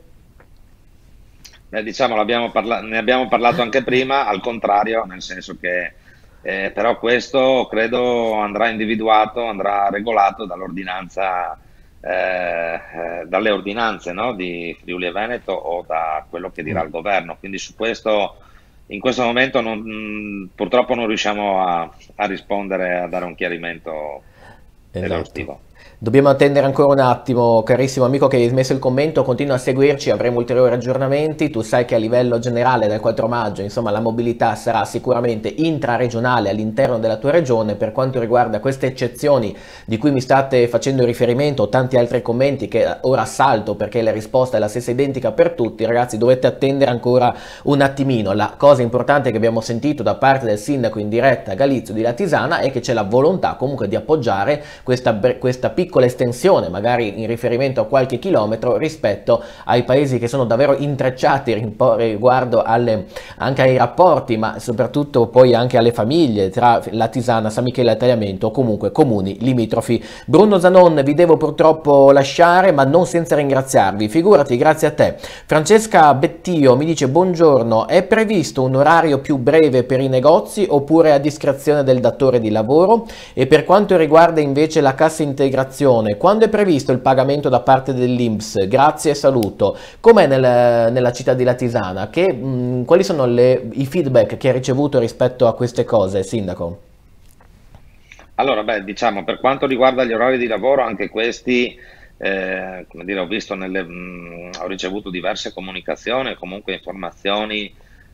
[SPEAKER 2] Beh, diciamo, l'abbiamo parla- ne abbiamo parlato anche prima, al contrario, nel senso che eh, però questo credo andrà individuato, andrà regolato dall'ordinanza, eh, eh, dalle ordinanze, no, di Friuli e Veneto o da quello che dirà
[SPEAKER 1] Mm,
[SPEAKER 2] il governo. Quindi su questo, in questo momento non- mh, purtroppo non riusciamo a, a rispondere, a dare un chiarimento
[SPEAKER 1] esatto.
[SPEAKER 2] esaustivo.
[SPEAKER 1] Dobbiamo attendere ancora un attimo, carissimo amico che hai smesso il commento, continua a seguirci, avremo ulteriori aggiornamenti. Tu sai che a livello generale dal quattro maggio, insomma, la mobilità sarà sicuramente intraregionale all'interno della tua regione. Per quanto riguarda queste eccezioni di cui mi state facendo riferimento, o tanti altri commenti che ora salto perché la risposta è la stessa identica per tutti, ragazzi, dovete attendere ancora un attimino. La cosa importante che abbiamo sentito da parte del sindaco in diretta Galizio di Latisana è che c'è la volontà comunque di appoggiare questa, bre- questa piccola estensione, magari in riferimento a qualche chilometro, rispetto ai paesi che sono davvero intrecciati rimpo- riguardo alle, anche ai rapporti, ma soprattutto poi anche alle famiglie tra Latisana, San Michele al Tagliamento o comunque comuni limitrofi. Bruno Zanon, vi devo purtroppo lasciare, ma non senza ringraziarvi. Figurati, grazie a te. Francesca Bettio mi dice buongiorno, è previsto un orario più breve per i negozi oppure a discrezione del datore di lavoro? E per quanto riguarda invece la cassa integrazione, quando è previsto il pagamento da parte dell'I N P S? Grazie e saluto. Com'è nel- nella città di Latisana? Che, mh, quali sono le- i feedback che ha ricevuto rispetto a queste cose, Sindaco?
[SPEAKER 2] Allora, beh, diciamo, per quanto riguarda gli orari di lavoro, anche questi, eh, come dire, ho visto nelle, mh, ho ricevuto diverse comunicazioni, comunque informazioni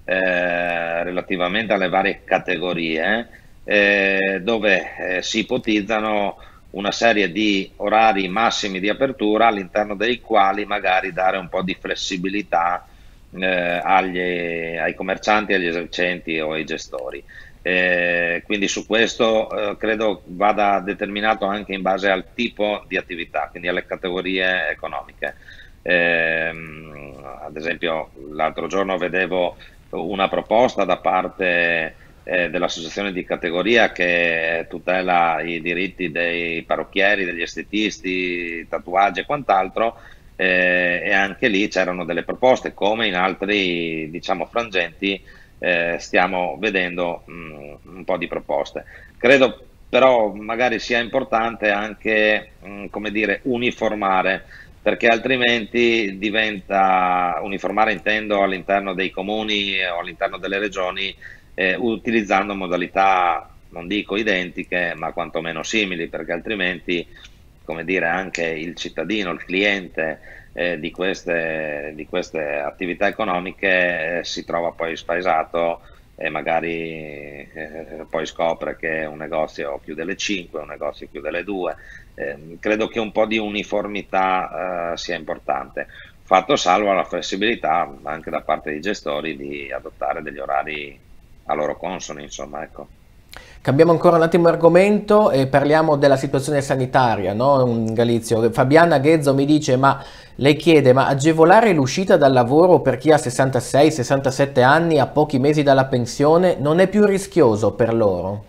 [SPEAKER 2] eh, relativamente alle varie categorie, eh, dove eh, si ipotizzano una serie di orari massimi di apertura all'interno dei quali magari dare un po' di flessibilità eh, agli, ai commercianti, agli esercenti o ai gestori. Eh, quindi su questo eh, credo vada determinato anche in base al tipo di attività, quindi alle categorie economiche. Eh, ad esempio, l'altro giorno vedevo una proposta da parte eh, dell'associazione di categoria che tutela i diritti dei parrucchieri, degli estetisti, tatuaggi e quant'altro, eh, e anche lì c'erano delle proposte, come in altri, diciamo, frangenti eh, stiamo vedendo mh, un po' di proposte. Credo però magari sia importante anche, mh, come dire, uniformare, perché altrimenti diventa, uniformare intendo all'interno dei comuni o all'interno delle regioni, eh, utilizzando modalità, non dico identiche, ma quantomeno simili, perché altrimenti, come dire, anche il cittadino, il cliente eh, di queste, di queste attività economiche eh, si trova poi spaesato e magari eh, poi scopre che un negozio chiude alle cinque, un negozio chiude alle due. Eh, credo che un po' di uniformità eh, sia importante, fatto salvo la flessibilità anche da parte dei gestori di adottare degli orari a loro consoni, insomma, ecco.
[SPEAKER 1] Cambiamo ancora un attimo argomento e parliamo della situazione sanitaria, no? Un Galizio. Fabiana Ghezzo mi dice, ma lei chiede, ma agevolare l'uscita dal lavoro per chi ha sessantasei sessantasette anni a pochi mesi dalla pensione non è più rischioso per loro?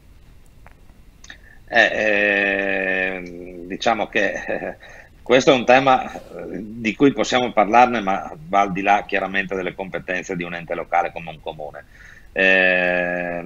[SPEAKER 2] Eh, eh, diciamo che eh, questo è un tema eh, di cui possiamo parlarne, ma va al di là chiaramente delle competenze di un ente locale come un comune. Eh,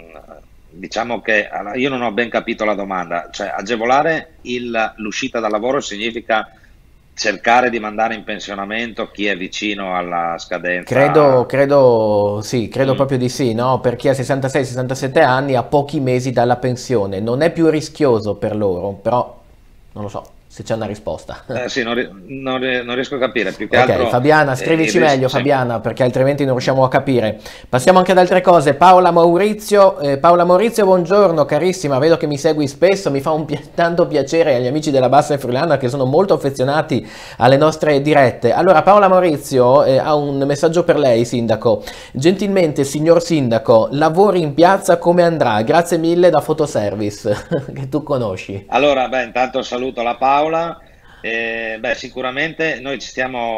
[SPEAKER 2] diciamo che allora, io non ho ben capito la domanda, cioè agevolare il- l'uscita dal lavoro significa cercare di mandare in pensionamento chi è vicino alla
[SPEAKER 1] Credo,
[SPEAKER 2] scadenza.
[SPEAKER 1] credo, sì, credo
[SPEAKER 2] Mm.
[SPEAKER 1] proprio di sì, no? Per chi ha sessantasei sessantasette anni a pochi mesi dalla pensione. Non è più rischioso per loro, però non lo so se c'è una risposta.
[SPEAKER 2] Eh, sì, non, ri- non ri- non riesco a capire, più che
[SPEAKER 1] Ok,
[SPEAKER 2] altro
[SPEAKER 1] Fabiana,
[SPEAKER 2] eh, il
[SPEAKER 1] scrivici
[SPEAKER 2] rischio,
[SPEAKER 1] meglio,
[SPEAKER 2] sì.
[SPEAKER 1] Fabiana, perché altrimenti non riusciamo a capire. Passiamo anche ad altre cose. Paola Maurizio, eh, Paola Maurizio, buongiorno, carissima, vedo che mi segui spesso, mi fa un pi- tanto piacere agli amici della Bassa e Friulana che sono molto affezionati alle nostre dirette. Allora, Paola Maurizio eh, ha un messaggio per lei, sindaco. Gentilmente, signor sindaco, lavori in piazza, come andrà? Grazie mille da Fotoservice, che tu conosci.
[SPEAKER 2] Allora, beh, intanto saluto la Paola. Eh, beh, sicuramente noi ci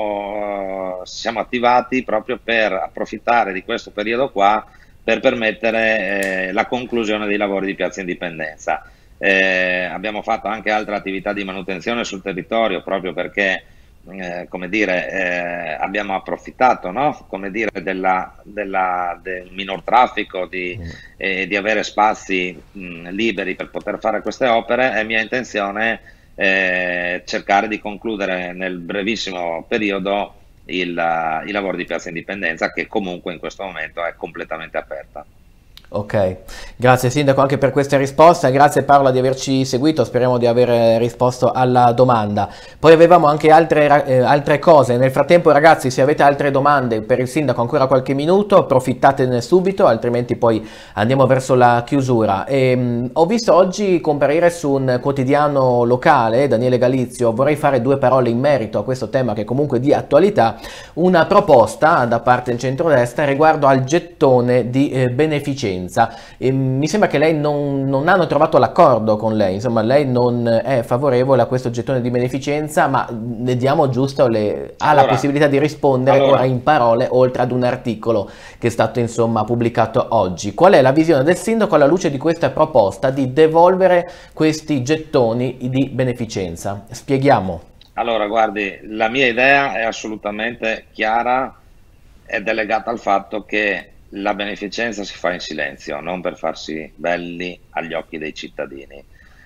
[SPEAKER 2] stiamo, eh, siamo attivati proprio per approfittare di questo periodo qua per permettere eh, la conclusione dei lavori di Piazza Indipendenza. Eh, abbiamo fatto anche altre attività di manutenzione sul territorio proprio perché, eh, come dire, eh, abbiamo approfittato, no? Come dire, della, della- del minor traffico, di, eh, di avere spazi mh, liberi per poter fare queste opere. È mia intenzione eh, cercare di concludere nel brevissimo periodo il, eh, i lavori di Piazza Indipendenza, che comunque in questo momento è completamente aperta.
[SPEAKER 1] Ok, grazie Sindaco anche per questa risposta, grazie Paola di averci seguito, speriamo di aver risposto alla domanda. Poi avevamo anche altre, ra- eh, altre cose, nel frattempo ragazzi se avete altre domande per il Sindaco ancora qualche minuto approfittatene subito, altrimenti poi andiamo verso la chiusura. E, mh, ho visto oggi comparire su un quotidiano locale, Daniele Galizio, vorrei fare due parole in merito a questo tema che è comunque di attualità, una proposta da parte del centrodestra riguardo al gettone di eh, beneficenza. E mi sembra che lei non, non hanno trovato l'accordo con lei, insomma lei non è favorevole a questo gettone di beneficenza, ma vediamo giusto, le, ha la
[SPEAKER 2] Allora,
[SPEAKER 1] possibilità di rispondere ora
[SPEAKER 2] allora,
[SPEAKER 1] in parole, oltre ad un articolo che è stato insomma pubblicato oggi. Qual è la visione del sindaco alla luce di questa proposta di devolvere questi gettoni di beneficenza? Spieghiamo.
[SPEAKER 2] allora, guardi, la mia idea è assolutamente chiara ed è legata al fatto che la beneficenza si fa in silenzio, non per farsi belli agli occhi dei cittadini.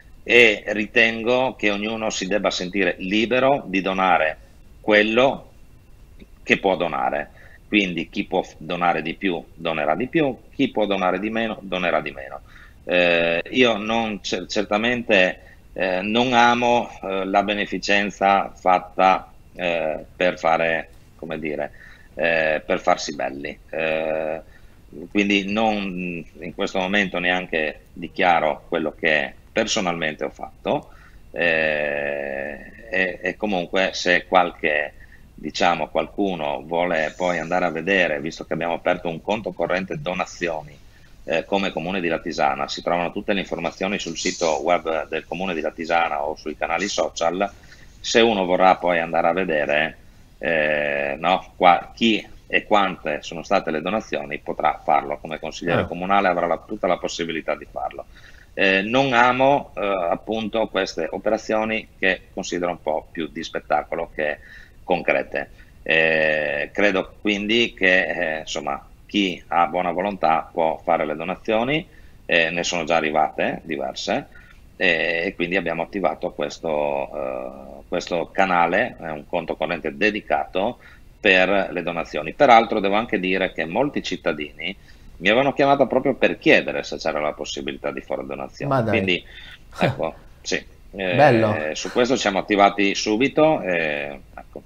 [SPEAKER 2] E ritengo che ognuno si debba sentire libero di donare quello che può donare. Quindi chi può donare di più donerà di più, chi può donare di meno donerà di meno. Eh, io non, cer- certamente eh, non amo eh, la beneficenza fatta eh, per fare, come dire, eh, per farsi belli. Eh, quindi non in questo momento neanche dichiaro quello che personalmente ho fatto, eh, e, e comunque se qualche, diciamo, qualcuno vuole poi andare a vedere, visto che abbiamo aperto un conto corrente donazioni eh, come Comune di Latisana, si trovano tutte le informazioni sul sito web del Comune di Latisana o sui canali social. Se uno vorrà poi andare a vedere eh, no, qua, chi e quante sono state le donazioni, potrà farlo come consigliere
[SPEAKER 1] Ah.
[SPEAKER 2] comunale, avrà la, tutta la possibilità di farlo. Eh, non amo eh, appunto queste operazioni che considero un po' più di spettacolo che concrete. Eh, credo quindi che eh, insomma, chi ha buona volontà può fare le donazioni, eh, ne sono già arrivate diverse, eh, e quindi abbiamo attivato questo, eh, questo canale, eh, un conto corrente dedicato per le donazioni. Peraltro devo anche dire che molti cittadini mi avevano chiamato proprio per chiedere se c'era la possibilità di fare
[SPEAKER 1] Ma
[SPEAKER 2] donazioni.
[SPEAKER 1] dai.
[SPEAKER 2] Quindi ecco, sì,
[SPEAKER 1] Bello.
[SPEAKER 2] eh, su questo ci siamo attivati subito. E, ecco.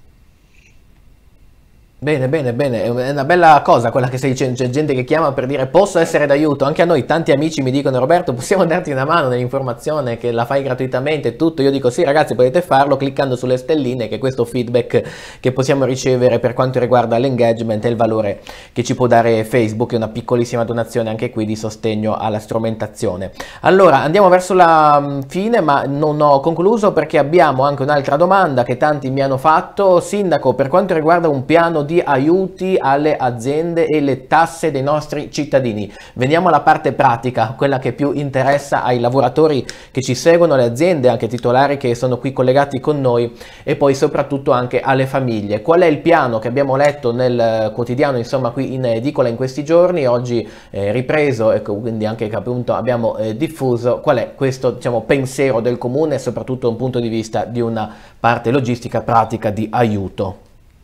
[SPEAKER 1] Bene, bene, bene, è una bella cosa quella che stai dicendo, c'è gente che chiama per dire posso essere d'aiuto, anche a noi tanti amici mi dicono Roberto possiamo darti una mano nell'informazione che la fai gratuitamente e tutto, io dico sì ragazzi potete farlo cliccando sulle stelline, che è questo feedback che possiamo ricevere per quanto riguarda l'engagement e il valore che ci può dare Facebook, è una piccolissima donazione anche qui di sostegno alla strumentazione. Allora andiamo verso la mm, fine, ma non ho concluso perché abbiamo anche un'altra domanda che tanti mi hanno fatto. Sindaco, per quanto riguarda un piano di aiuti alle aziende e le tasse dei nostri cittadini. Veniamo alla parte pratica, quella che più interessa ai lavoratori che ci seguono, alle aziende, anche titolari che sono qui collegati con noi, e poi soprattutto anche alle famiglie. Qual è il piano che abbiamo letto nel quotidiano, insomma qui in edicola in questi giorni, oggi eh, ripreso e quindi anche che appunto abbiamo eh, diffuso? Qual è questo, diciamo, pensiero del comune e soprattutto un punto di vista di una parte logistica pratica di aiuto?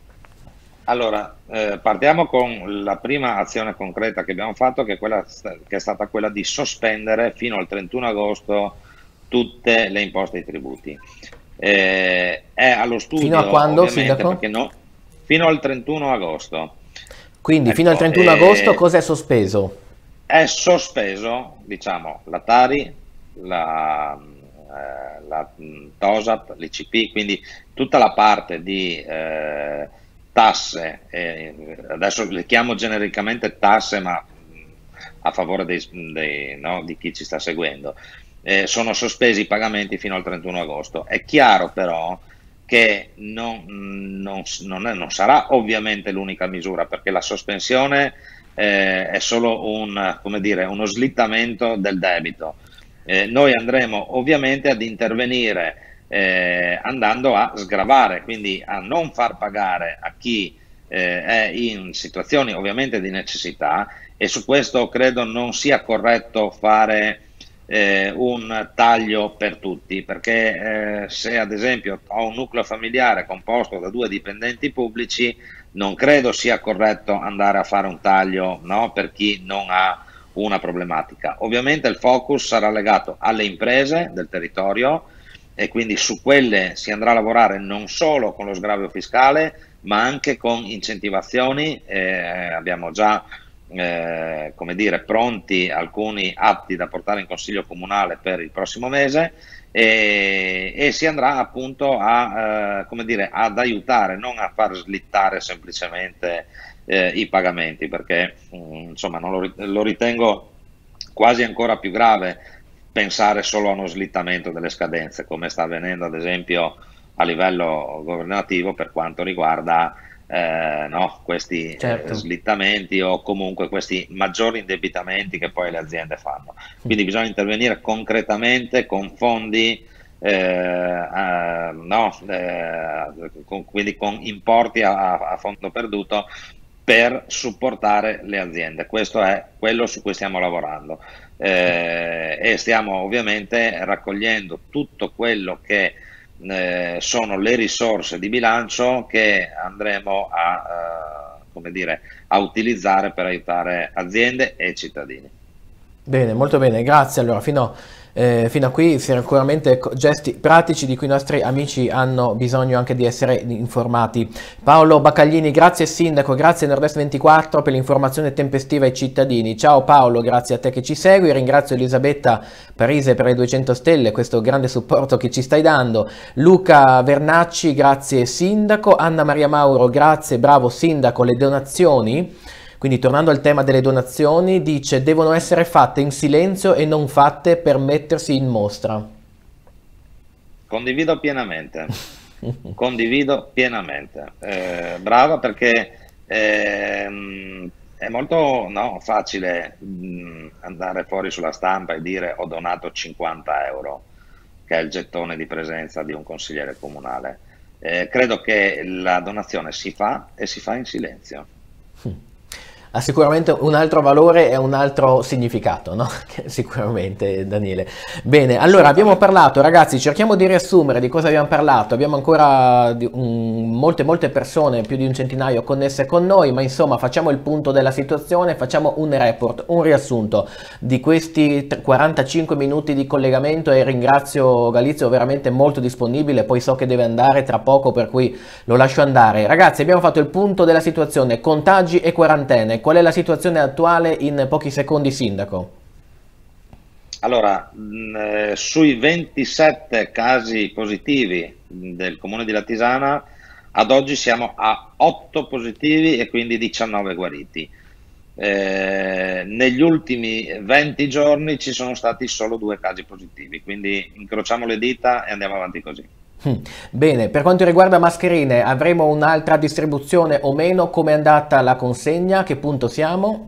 [SPEAKER 2] Allora, eh, partiamo con la prima azione concreta che abbiamo fatto, che è, quella, che è stata quella di sospendere fino al trentuno agosto tutte le imposte e i tributi. Eh, è allo studio,
[SPEAKER 1] Fino a quando,
[SPEAKER 2] ovviamente,
[SPEAKER 1] sindaco?
[SPEAKER 2] perché no, fino al trentuno agosto.
[SPEAKER 1] Quindi fino al
[SPEAKER 2] Ecco,
[SPEAKER 1] trentuno agosto
[SPEAKER 2] eh,
[SPEAKER 1] cosa è sospeso?
[SPEAKER 2] è sospeso, diciamo, la Tari, la, eh, la mh, TOSAP, l'I C P, quindi tutta la parte di eh, tasse, eh, adesso le chiamo genericamente tasse, ma mh, a favore dei, dei, no, di chi ci sta seguendo, eh, sono sospesi i pagamenti fino al trentuno agosto. È chiaro però che non, non, non, è, non sarà ovviamente l'unica misura, perché la sospensione eh, è solo un, come dire, uno slittamento del debito. Eh, noi andremo ovviamente ad intervenire eh, andando a sgravare, quindi a non far pagare a chi eh, è in situazioni ovviamente di necessità, e su questo credo non sia corretto fare eh, un taglio per tutti, perché eh, se ad esempio ho un nucleo familiare composto da due dipendenti pubblici, non credo sia corretto andare a fare un taglio, no, per chi non ha una problematica. Ovviamente il focus sarà legato alle imprese del territorio, e quindi su quelle si andrà a lavorare non solo con lo sgravio fiscale, ma anche con incentivazioni. Eh, abbiamo già eh, come dire, pronti alcuni atti da portare in consiglio comunale per il prossimo mese, e, e si andrà appunto a, eh, come dire, ad aiutare, non a far slittare semplicemente eh, i pagamenti, perché mh, insomma non lo, lo ritengo quasi ancora più grave pensare solo a uno slittamento delle scadenze, come sta avvenendo ad esempio a livello governativo per quanto riguarda eh, no, questi
[SPEAKER 1] Certo.
[SPEAKER 2] eh, slittamenti o comunque questi maggiori indebitamenti che poi le aziende fanno. Quindi bisogna intervenire concretamente con fondi, eh, eh, no, eh, con, quindi con importi a, a fondo perduto, per supportare le aziende. Questo è quello su cui stiamo lavorando, eh, e stiamo ovviamente raccogliendo tutto quello che eh, sono le risorse di bilancio che andremo a, eh, come dire, a utilizzare per aiutare aziende e cittadini.
[SPEAKER 1] Bene, molto bene, grazie. Allora, fino, eh, fino a qui sicuramente co- gesti pratici di cui i nostri amici hanno bisogno anche di essere informati. Paolo Baccaglini, grazie Sindaco, grazie Nordest ventiquattro per l'informazione tempestiva ai cittadini. Ciao Paolo, grazie a te che ci segui, ringrazio Elisabetta Parise per le duecento stelle, questo grande supporto che ci stai dando. Luca Vernacci, grazie Sindaco. Anna Maria Mauro, grazie, bravo Sindaco, le donazioni. Quindi tornando al tema delle donazioni, dice devono essere fatte in silenzio e non fatte per mettersi in mostra.
[SPEAKER 2] Condivido pienamente, condivido pienamente. Eh, brava perché ehm, è molto no, facile mh, andare fuori sulla stampa e dire ho donato cinquanta euro, che è il gettone di presenza di un consigliere comunale. Eh, credo che la donazione si fa e si fa in silenzio.
[SPEAKER 1] Ha sicuramente un altro valore e un altro significato, no? Sicuramente, Daniele. Bene, allora abbiamo
[SPEAKER 2] Assolutamente.
[SPEAKER 1] parlato, ragazzi, cerchiamo di riassumere di cosa abbiamo parlato. Abbiamo ancora di- un- molte, molte persone, più di un centinaio connesse con noi, ma insomma facciamo il punto della situazione, facciamo un report, un riassunto di questi t- quarantacinque minuti di collegamento e ringrazio Galizio, veramente molto disponibile, poi so che deve andare tra poco, per cui lo lascio andare. Ragazzi, abbiamo fatto il punto della situazione, contagi e quarantene. Qual è la situazione attuale in pochi secondi, Sindaco?
[SPEAKER 2] Allora, mh, eh, sui ventisette casi positivi del comune di Latisana, ad oggi siamo a otto positivi e quindi diciannove guariti. Eh, negli ultimi venti giorni ci sono stati solo due casi positivi, quindi incrociamo le dita e andiamo avanti così.
[SPEAKER 1] Mm. Bene, per quanto riguarda mascherine, avremo un'altra distribuzione o meno? Com'è andata la consegna? A che punto siamo?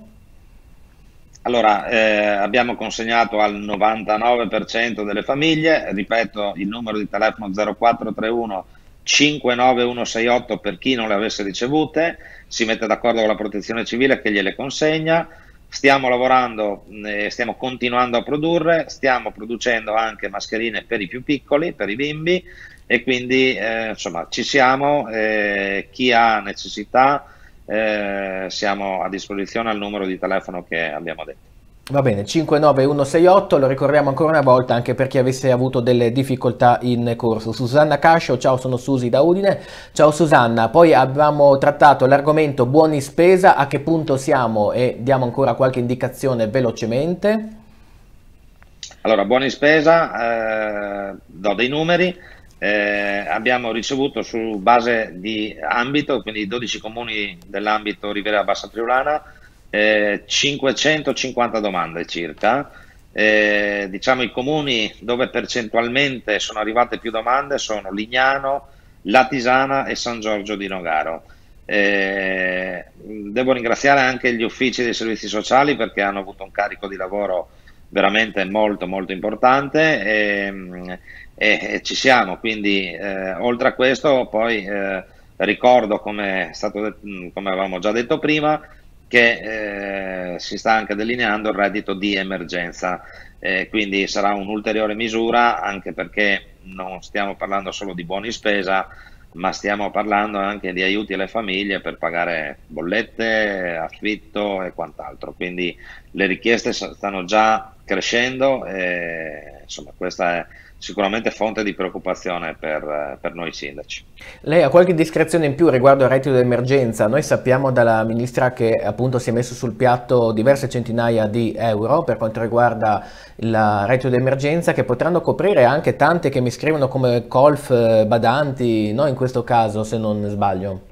[SPEAKER 2] Allora, eh, abbiamo consegnato al novantanove per cento delle famiglie, ripeto il numero di telefono zero quattro tre uno cinque nove uno sei otto per chi non le avesse ricevute, si mette d'accordo con la protezione civile che gliele consegna, stiamo lavorando, eh, stiamo continuando a produrre, stiamo producendo anche mascherine per i più piccoli, per i bimbi e quindi eh, insomma ci siamo, eh, chi ha necessità eh, siamo a disposizione al numero di telefono che abbiamo detto.
[SPEAKER 1] Va bene, cinque nove uno sei otto, lo ricordiamo ancora una volta anche per chi avesse avuto delle difficoltà in corso. Susanna Cascio, ciao, sono Susi da Udine. Ciao Susanna, poi abbiamo trattato l'argomento buoni spesa, a che punto siamo e diamo ancora qualche indicazione velocemente.
[SPEAKER 2] Allora, buoni spesa, eh, do dei numeri, eh, abbiamo ricevuto su base di ambito, quindi dodici comuni dell'ambito Riviera Bassa Friulana, eh, cinquecentocinquanta domande circa. Eh, diciamo i comuni dove percentualmente sono arrivate più domande sono Lignano, Latisana e San Giorgio di Nogaro. Eh, devo ringraziare anche gli uffici dei servizi sociali perché hanno avuto un carico di lavoro veramente molto molto importante e, e- e ci siamo, quindi eh, oltre a questo poi eh, ricordo come è stato det- come avevamo già detto prima che eh, si sta anche delineando il reddito di emergenza, eh, quindi sarà un'ulteriore misura anche perché non stiamo parlando solo di buoni spesa, ma stiamo parlando anche di aiuti alle famiglie per pagare bollette, affitto e quant'altro. Quindi le richieste sa- stanno già crescendo e insomma questa è sicuramente fonte di preoccupazione per, per noi sindaci.
[SPEAKER 1] Lei ha qualche discrezione in più riguardo al reddito d'emergenza? Noi sappiamo dalla ministra che appunto si è messo sul piatto diverse centinaia di euro per quanto riguarda il reddito d'emergenza che potranno coprire anche tante che mi scrivono come colf, eh, badanti, no? In questo caso, se non sbaglio.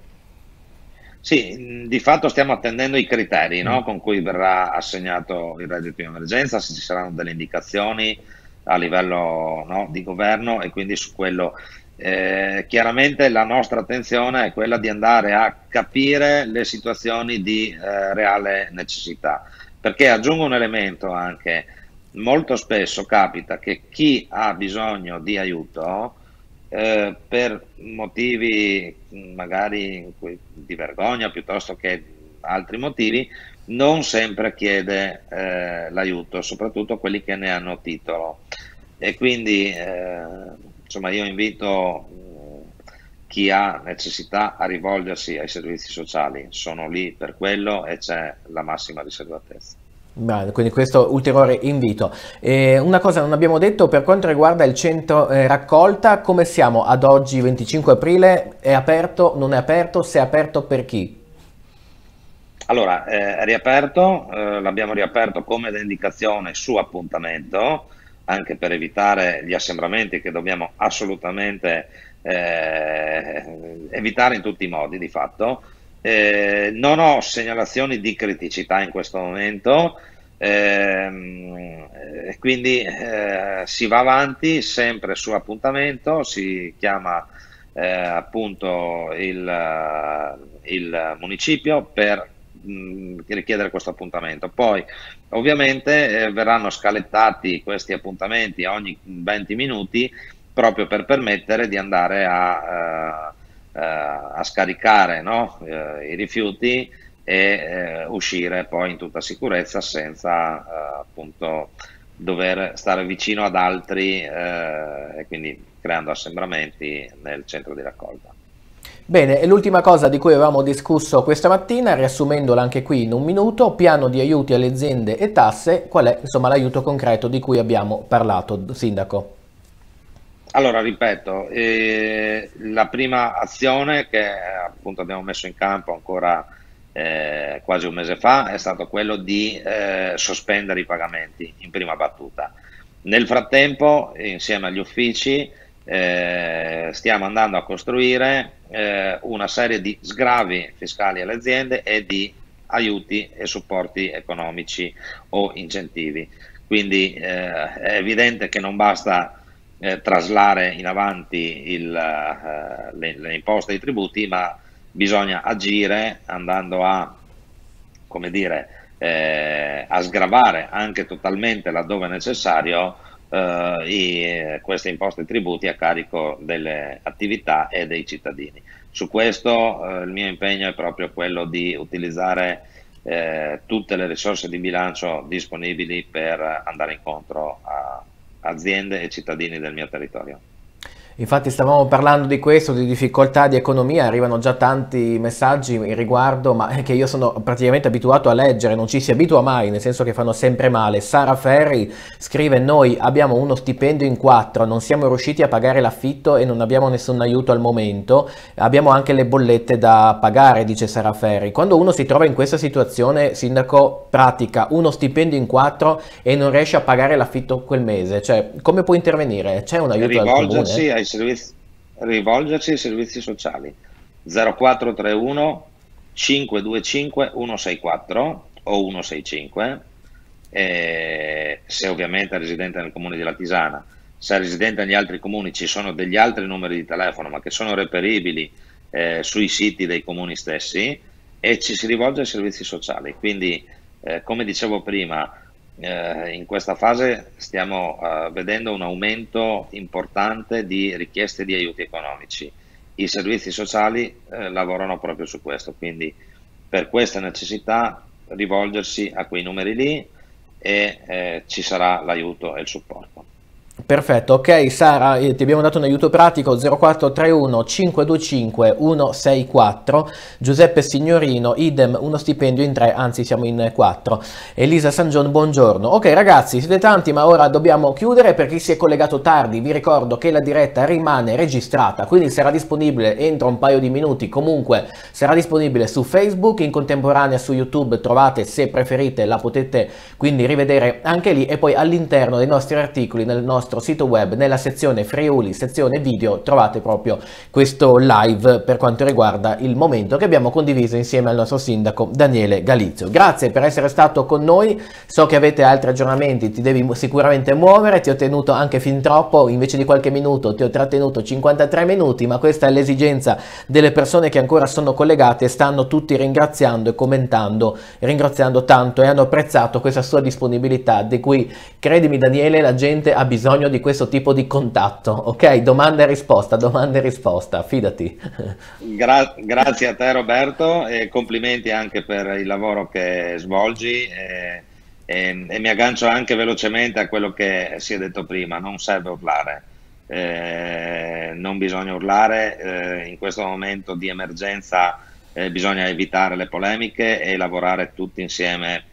[SPEAKER 2] Sì, mh, di fatto stiamo attendendo i criteri,
[SPEAKER 1] Mm.
[SPEAKER 2] no, con cui verrà assegnato il reddito di emergenza, se ci saranno delle indicazioni a livello, no, di governo e quindi su quello eh, chiaramente la nostra attenzione è quella di andare a capire le situazioni di eh, reale necessità, perché aggiungo un elemento anche, molto spesso capita che chi ha bisogno di aiuto eh, per motivi mh, magari in cui- di vergogna piuttosto che altri motivi, non sempre chiede eh, l'aiuto, soprattutto quelli che ne hanno titolo. E quindi eh, insomma io invito mh, chi ha necessità a rivolgersi ai servizi sociali, sono lì per quello e c'è la massima riservatezza.
[SPEAKER 1] Beh, quindi questo ulteriore invito. E una cosa non abbiamo detto per quanto riguarda il centro eh, raccolta, come siamo ad oggi venticinque aprile? È aperto? Non è aperto? Se è aperto, per chi?
[SPEAKER 2] Allora, eh, è riaperto, eh, l'abbiamo riaperto come da indicazione su appuntamento, anche per evitare gli assembramenti che dobbiamo assolutamente eh, evitare in tutti i modi, di fatto. Eh, non ho segnalazioni di criticità in questo momento, ehm, eh, quindi eh, si va avanti sempre su appuntamento, si chiama eh, appunto il, eh, il municipio per mh, richiedere questo appuntamento. Poi ovviamente eh, verranno scalettati questi appuntamenti ogni venti minuti proprio per permettere di andare a, eh, eh, a scaricare, no, eh, i rifiuti e eh, uscire poi in tutta sicurezza senza eh, appunto dover stare vicino ad altri eh, e quindi creando assembramenti nel centro di raccolta.
[SPEAKER 1] Bene, e l'ultima cosa di cui avevamo discusso questa mattina, riassumendola anche qui in un minuto, piano di aiuti alle aziende e tasse, qual è insomma l'aiuto concreto di cui abbiamo parlato, Sindaco?
[SPEAKER 2] Allora, ripeto, eh, la prima azione che appunto abbiamo messo in campo ancora eh, quasi un mese fa è stato quello di eh, sospendere i pagamenti in prima battuta. Nel frattempo, insieme agli uffici, eh, stiamo andando a costruire eh, una serie di sgravi fiscali alle aziende e di aiuti e supporti economici o incentivi. Quindi eh, è evidente che non basta eh, traslare in avanti il, eh, le, le imposte e i tributi, ma bisogna agire andando a, come dire, eh, a sgravare anche totalmente laddove necessario eh, i, queste imposte e tributi a carico delle attività e dei cittadini. Su questo eh, il mio impegno è proprio quello di utilizzare eh, tutte le risorse di bilancio disponibili per andare incontro a aziende e cittadini del mio territorio.
[SPEAKER 1] Infatti stavamo parlando di questo, di difficoltà di economia, arrivano già tanti messaggi in riguardo, ma è che io sono praticamente abituato a leggere, non ci si abitua mai, nel senso che fanno sempre male. Sara Ferri scrive: noi abbiamo uno stipendio in quattro, non siamo riusciti a pagare l'affitto e non abbiamo nessun aiuto al momento, abbiamo anche le bollette da pagare, dice Sara Ferri. Quando uno si trova in questa situazione, Sindaco, pratica uno stipendio in quattro e non riesce a pagare l'affitto quel mese, cioè come può intervenire? C'è un aiuto al
[SPEAKER 2] Rivolgersi
[SPEAKER 1] comune?
[SPEAKER 2] ai servizi, rivolgersi ai servizi sociali zero quattro tre uno cinque due cinque uno sei quattro o uno sei cinque, eh, se ovviamente è residente nel comune di Latisana. Se è residente negli altri comuni ci sono degli altri numeri di telefono ma che sono reperibili eh, sui siti dei comuni stessi, e ci si rivolge ai servizi sociali. Quindi eh, come dicevo prima, eh, in questa fase stiamo eh, vedendo un aumento importante di richieste di aiuti economici. I servizi sociali eh, lavorano proprio su questo, quindi per questa necessità rivolgersi a quei numeri lì e eh, ci sarà l'aiuto e il supporto.
[SPEAKER 1] Perfetto, ok Sara, eh, ti abbiamo dato un aiuto pratico zero quattro tre uno cinque due cinque uno sei quattro, Giuseppe Signorino, idem, uno stipendio in tre, anzi siamo in quattro. Elisa Sangion, buongiorno. Ok ragazzi, siete tanti ma ora dobbiamo chiudere. Per chi si è collegato tardi vi ricordo che la diretta rimane registrata, quindi sarà disponibile entro un paio di minuti, comunque sarà disponibile su Facebook, in contemporanea su YouTube trovate, se preferite la potete quindi rivedere anche lì, e poi all'interno dei nostri articoli nel nostro sito web, nella sezione Friuli, sezione video, trovate proprio questo live per quanto riguarda il momento che abbiamo condiviso insieme al nostro sindaco Daniele Galizio. Grazie per essere stato con noi, so che avete altri aggiornamenti, ti devi sicuramente muovere, ti ho tenuto anche fin troppo, invece di qualche minuto ti ho trattenuto cinquantatré minuti, ma questa è l'esigenza delle persone che ancora sono collegate e stanno tutti ringraziando e commentando, ringraziando tanto e hanno apprezzato questa sua disponibilità, di cui, credimi Daniele, la gente ha bisogno di questo tipo di contatto, ok? Domanda e risposta, domanda e risposta, fidati.
[SPEAKER 2] Gra- grazie a te Roberto e complimenti anche per il lavoro che svolgi, e, e, e mi aggancio anche velocemente a quello che si è detto prima: non serve urlare, eh, non bisogna urlare, eh, in questo momento di emergenza eh, bisogna evitare le polemiche e lavorare tutti insieme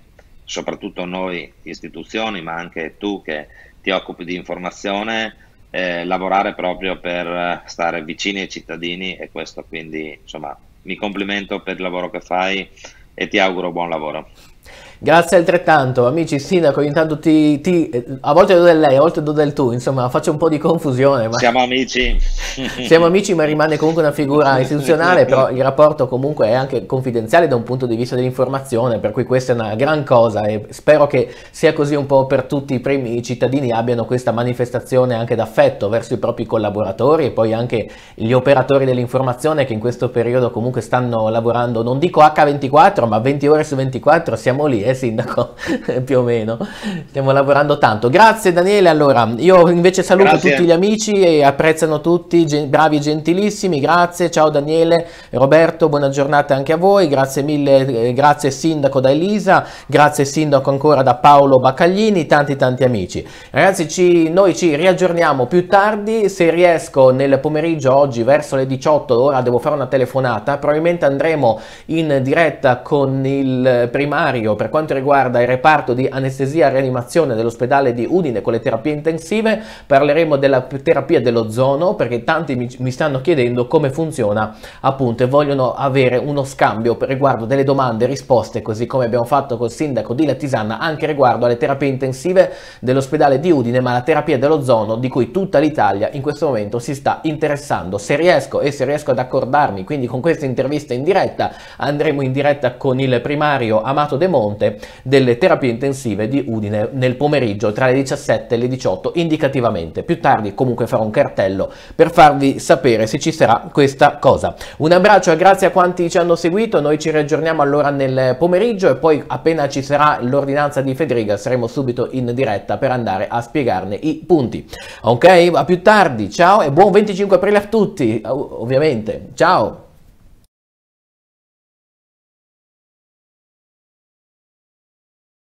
[SPEAKER 2] soprattutto noi istituzioni, ma anche tu che ti occupi di informazione, eh, lavorare proprio per stare vicini ai cittadini, e questo quindi insomma mi complimento per il lavoro che fai e ti auguro buon lavoro.
[SPEAKER 1] Grazie altrettanto, amici. Sindaco, intanto ti, ti, a volte do del lei, a volte do del tu, insomma faccio un po' di confusione. Ma...
[SPEAKER 2] Siamo amici.
[SPEAKER 1] Siamo amici, ma rimane comunque una figura istituzionale, però il rapporto comunque è anche confidenziale da un punto di vista dell'informazione, per cui questa è una gran cosa e spero che sia così un po' per tutti i primi cittadini, abbiano questa manifestazione anche d'affetto verso i propri collaboratori e poi anche gli operatori dell'informazione che in questo periodo comunque stanno lavorando, non dico acca ventiquattro, ma venti ore su ventiquattro, siamo lì. Eh, sindaco, più o meno stiamo lavorando tanto. Grazie Daniele. Allora io invece saluto
[SPEAKER 2] Grazie.
[SPEAKER 1] tutti gli amici e apprezzano tutti, gen bravi e gentilissimi. Grazie, ciao Daniele, Roberto, buona giornata anche a voi. Grazie mille, eh, grazie sindaco da Elisa, grazie sindaco ancora da Paolo Baccaglini, tanti tanti amici. Ragazzi, ci, noi ci riaggiorniamo più tardi, se riesco nel pomeriggio oggi verso le diciotto, ora devo fare una telefonata, probabilmente andremo in diretta con il primario per quanto riguarda il reparto di anestesia e rianimazione dell'ospedale di Udine con le terapie intensive. Parleremo della terapia dell'ozono, perché tanti mi, mi stanno chiedendo come funziona appunto e vogliono avere uno scambio per riguardo delle domande e risposte, così come abbiamo fatto col sindaco di Latisanna anche riguardo alle terapie intensive dell'ospedale di Udine, ma la terapia dell'ozono di cui tutta l'Italia in questo momento si sta interessando. Se riesco e se riesco ad accordarmi quindi con questa intervista in diretta, andremo in diretta con il primario Amato De Monte delle terapie intensive di Udine nel pomeriggio tra le diciassette e le diciotto indicativamente. Più tardi comunque farò un cartello per farvi sapere se ci sarà questa cosa. Un abbraccio e grazie a quanti ci hanno seguito. Noi ci riaggiorniamo allora nel pomeriggio e poi appena ci sarà l'ordinanza di Federica saremo subito in diretta per andare a spiegarne i punti. Ok, a più tardi, ciao e buon venticinque aprile a tutti, ovviamente, ciao!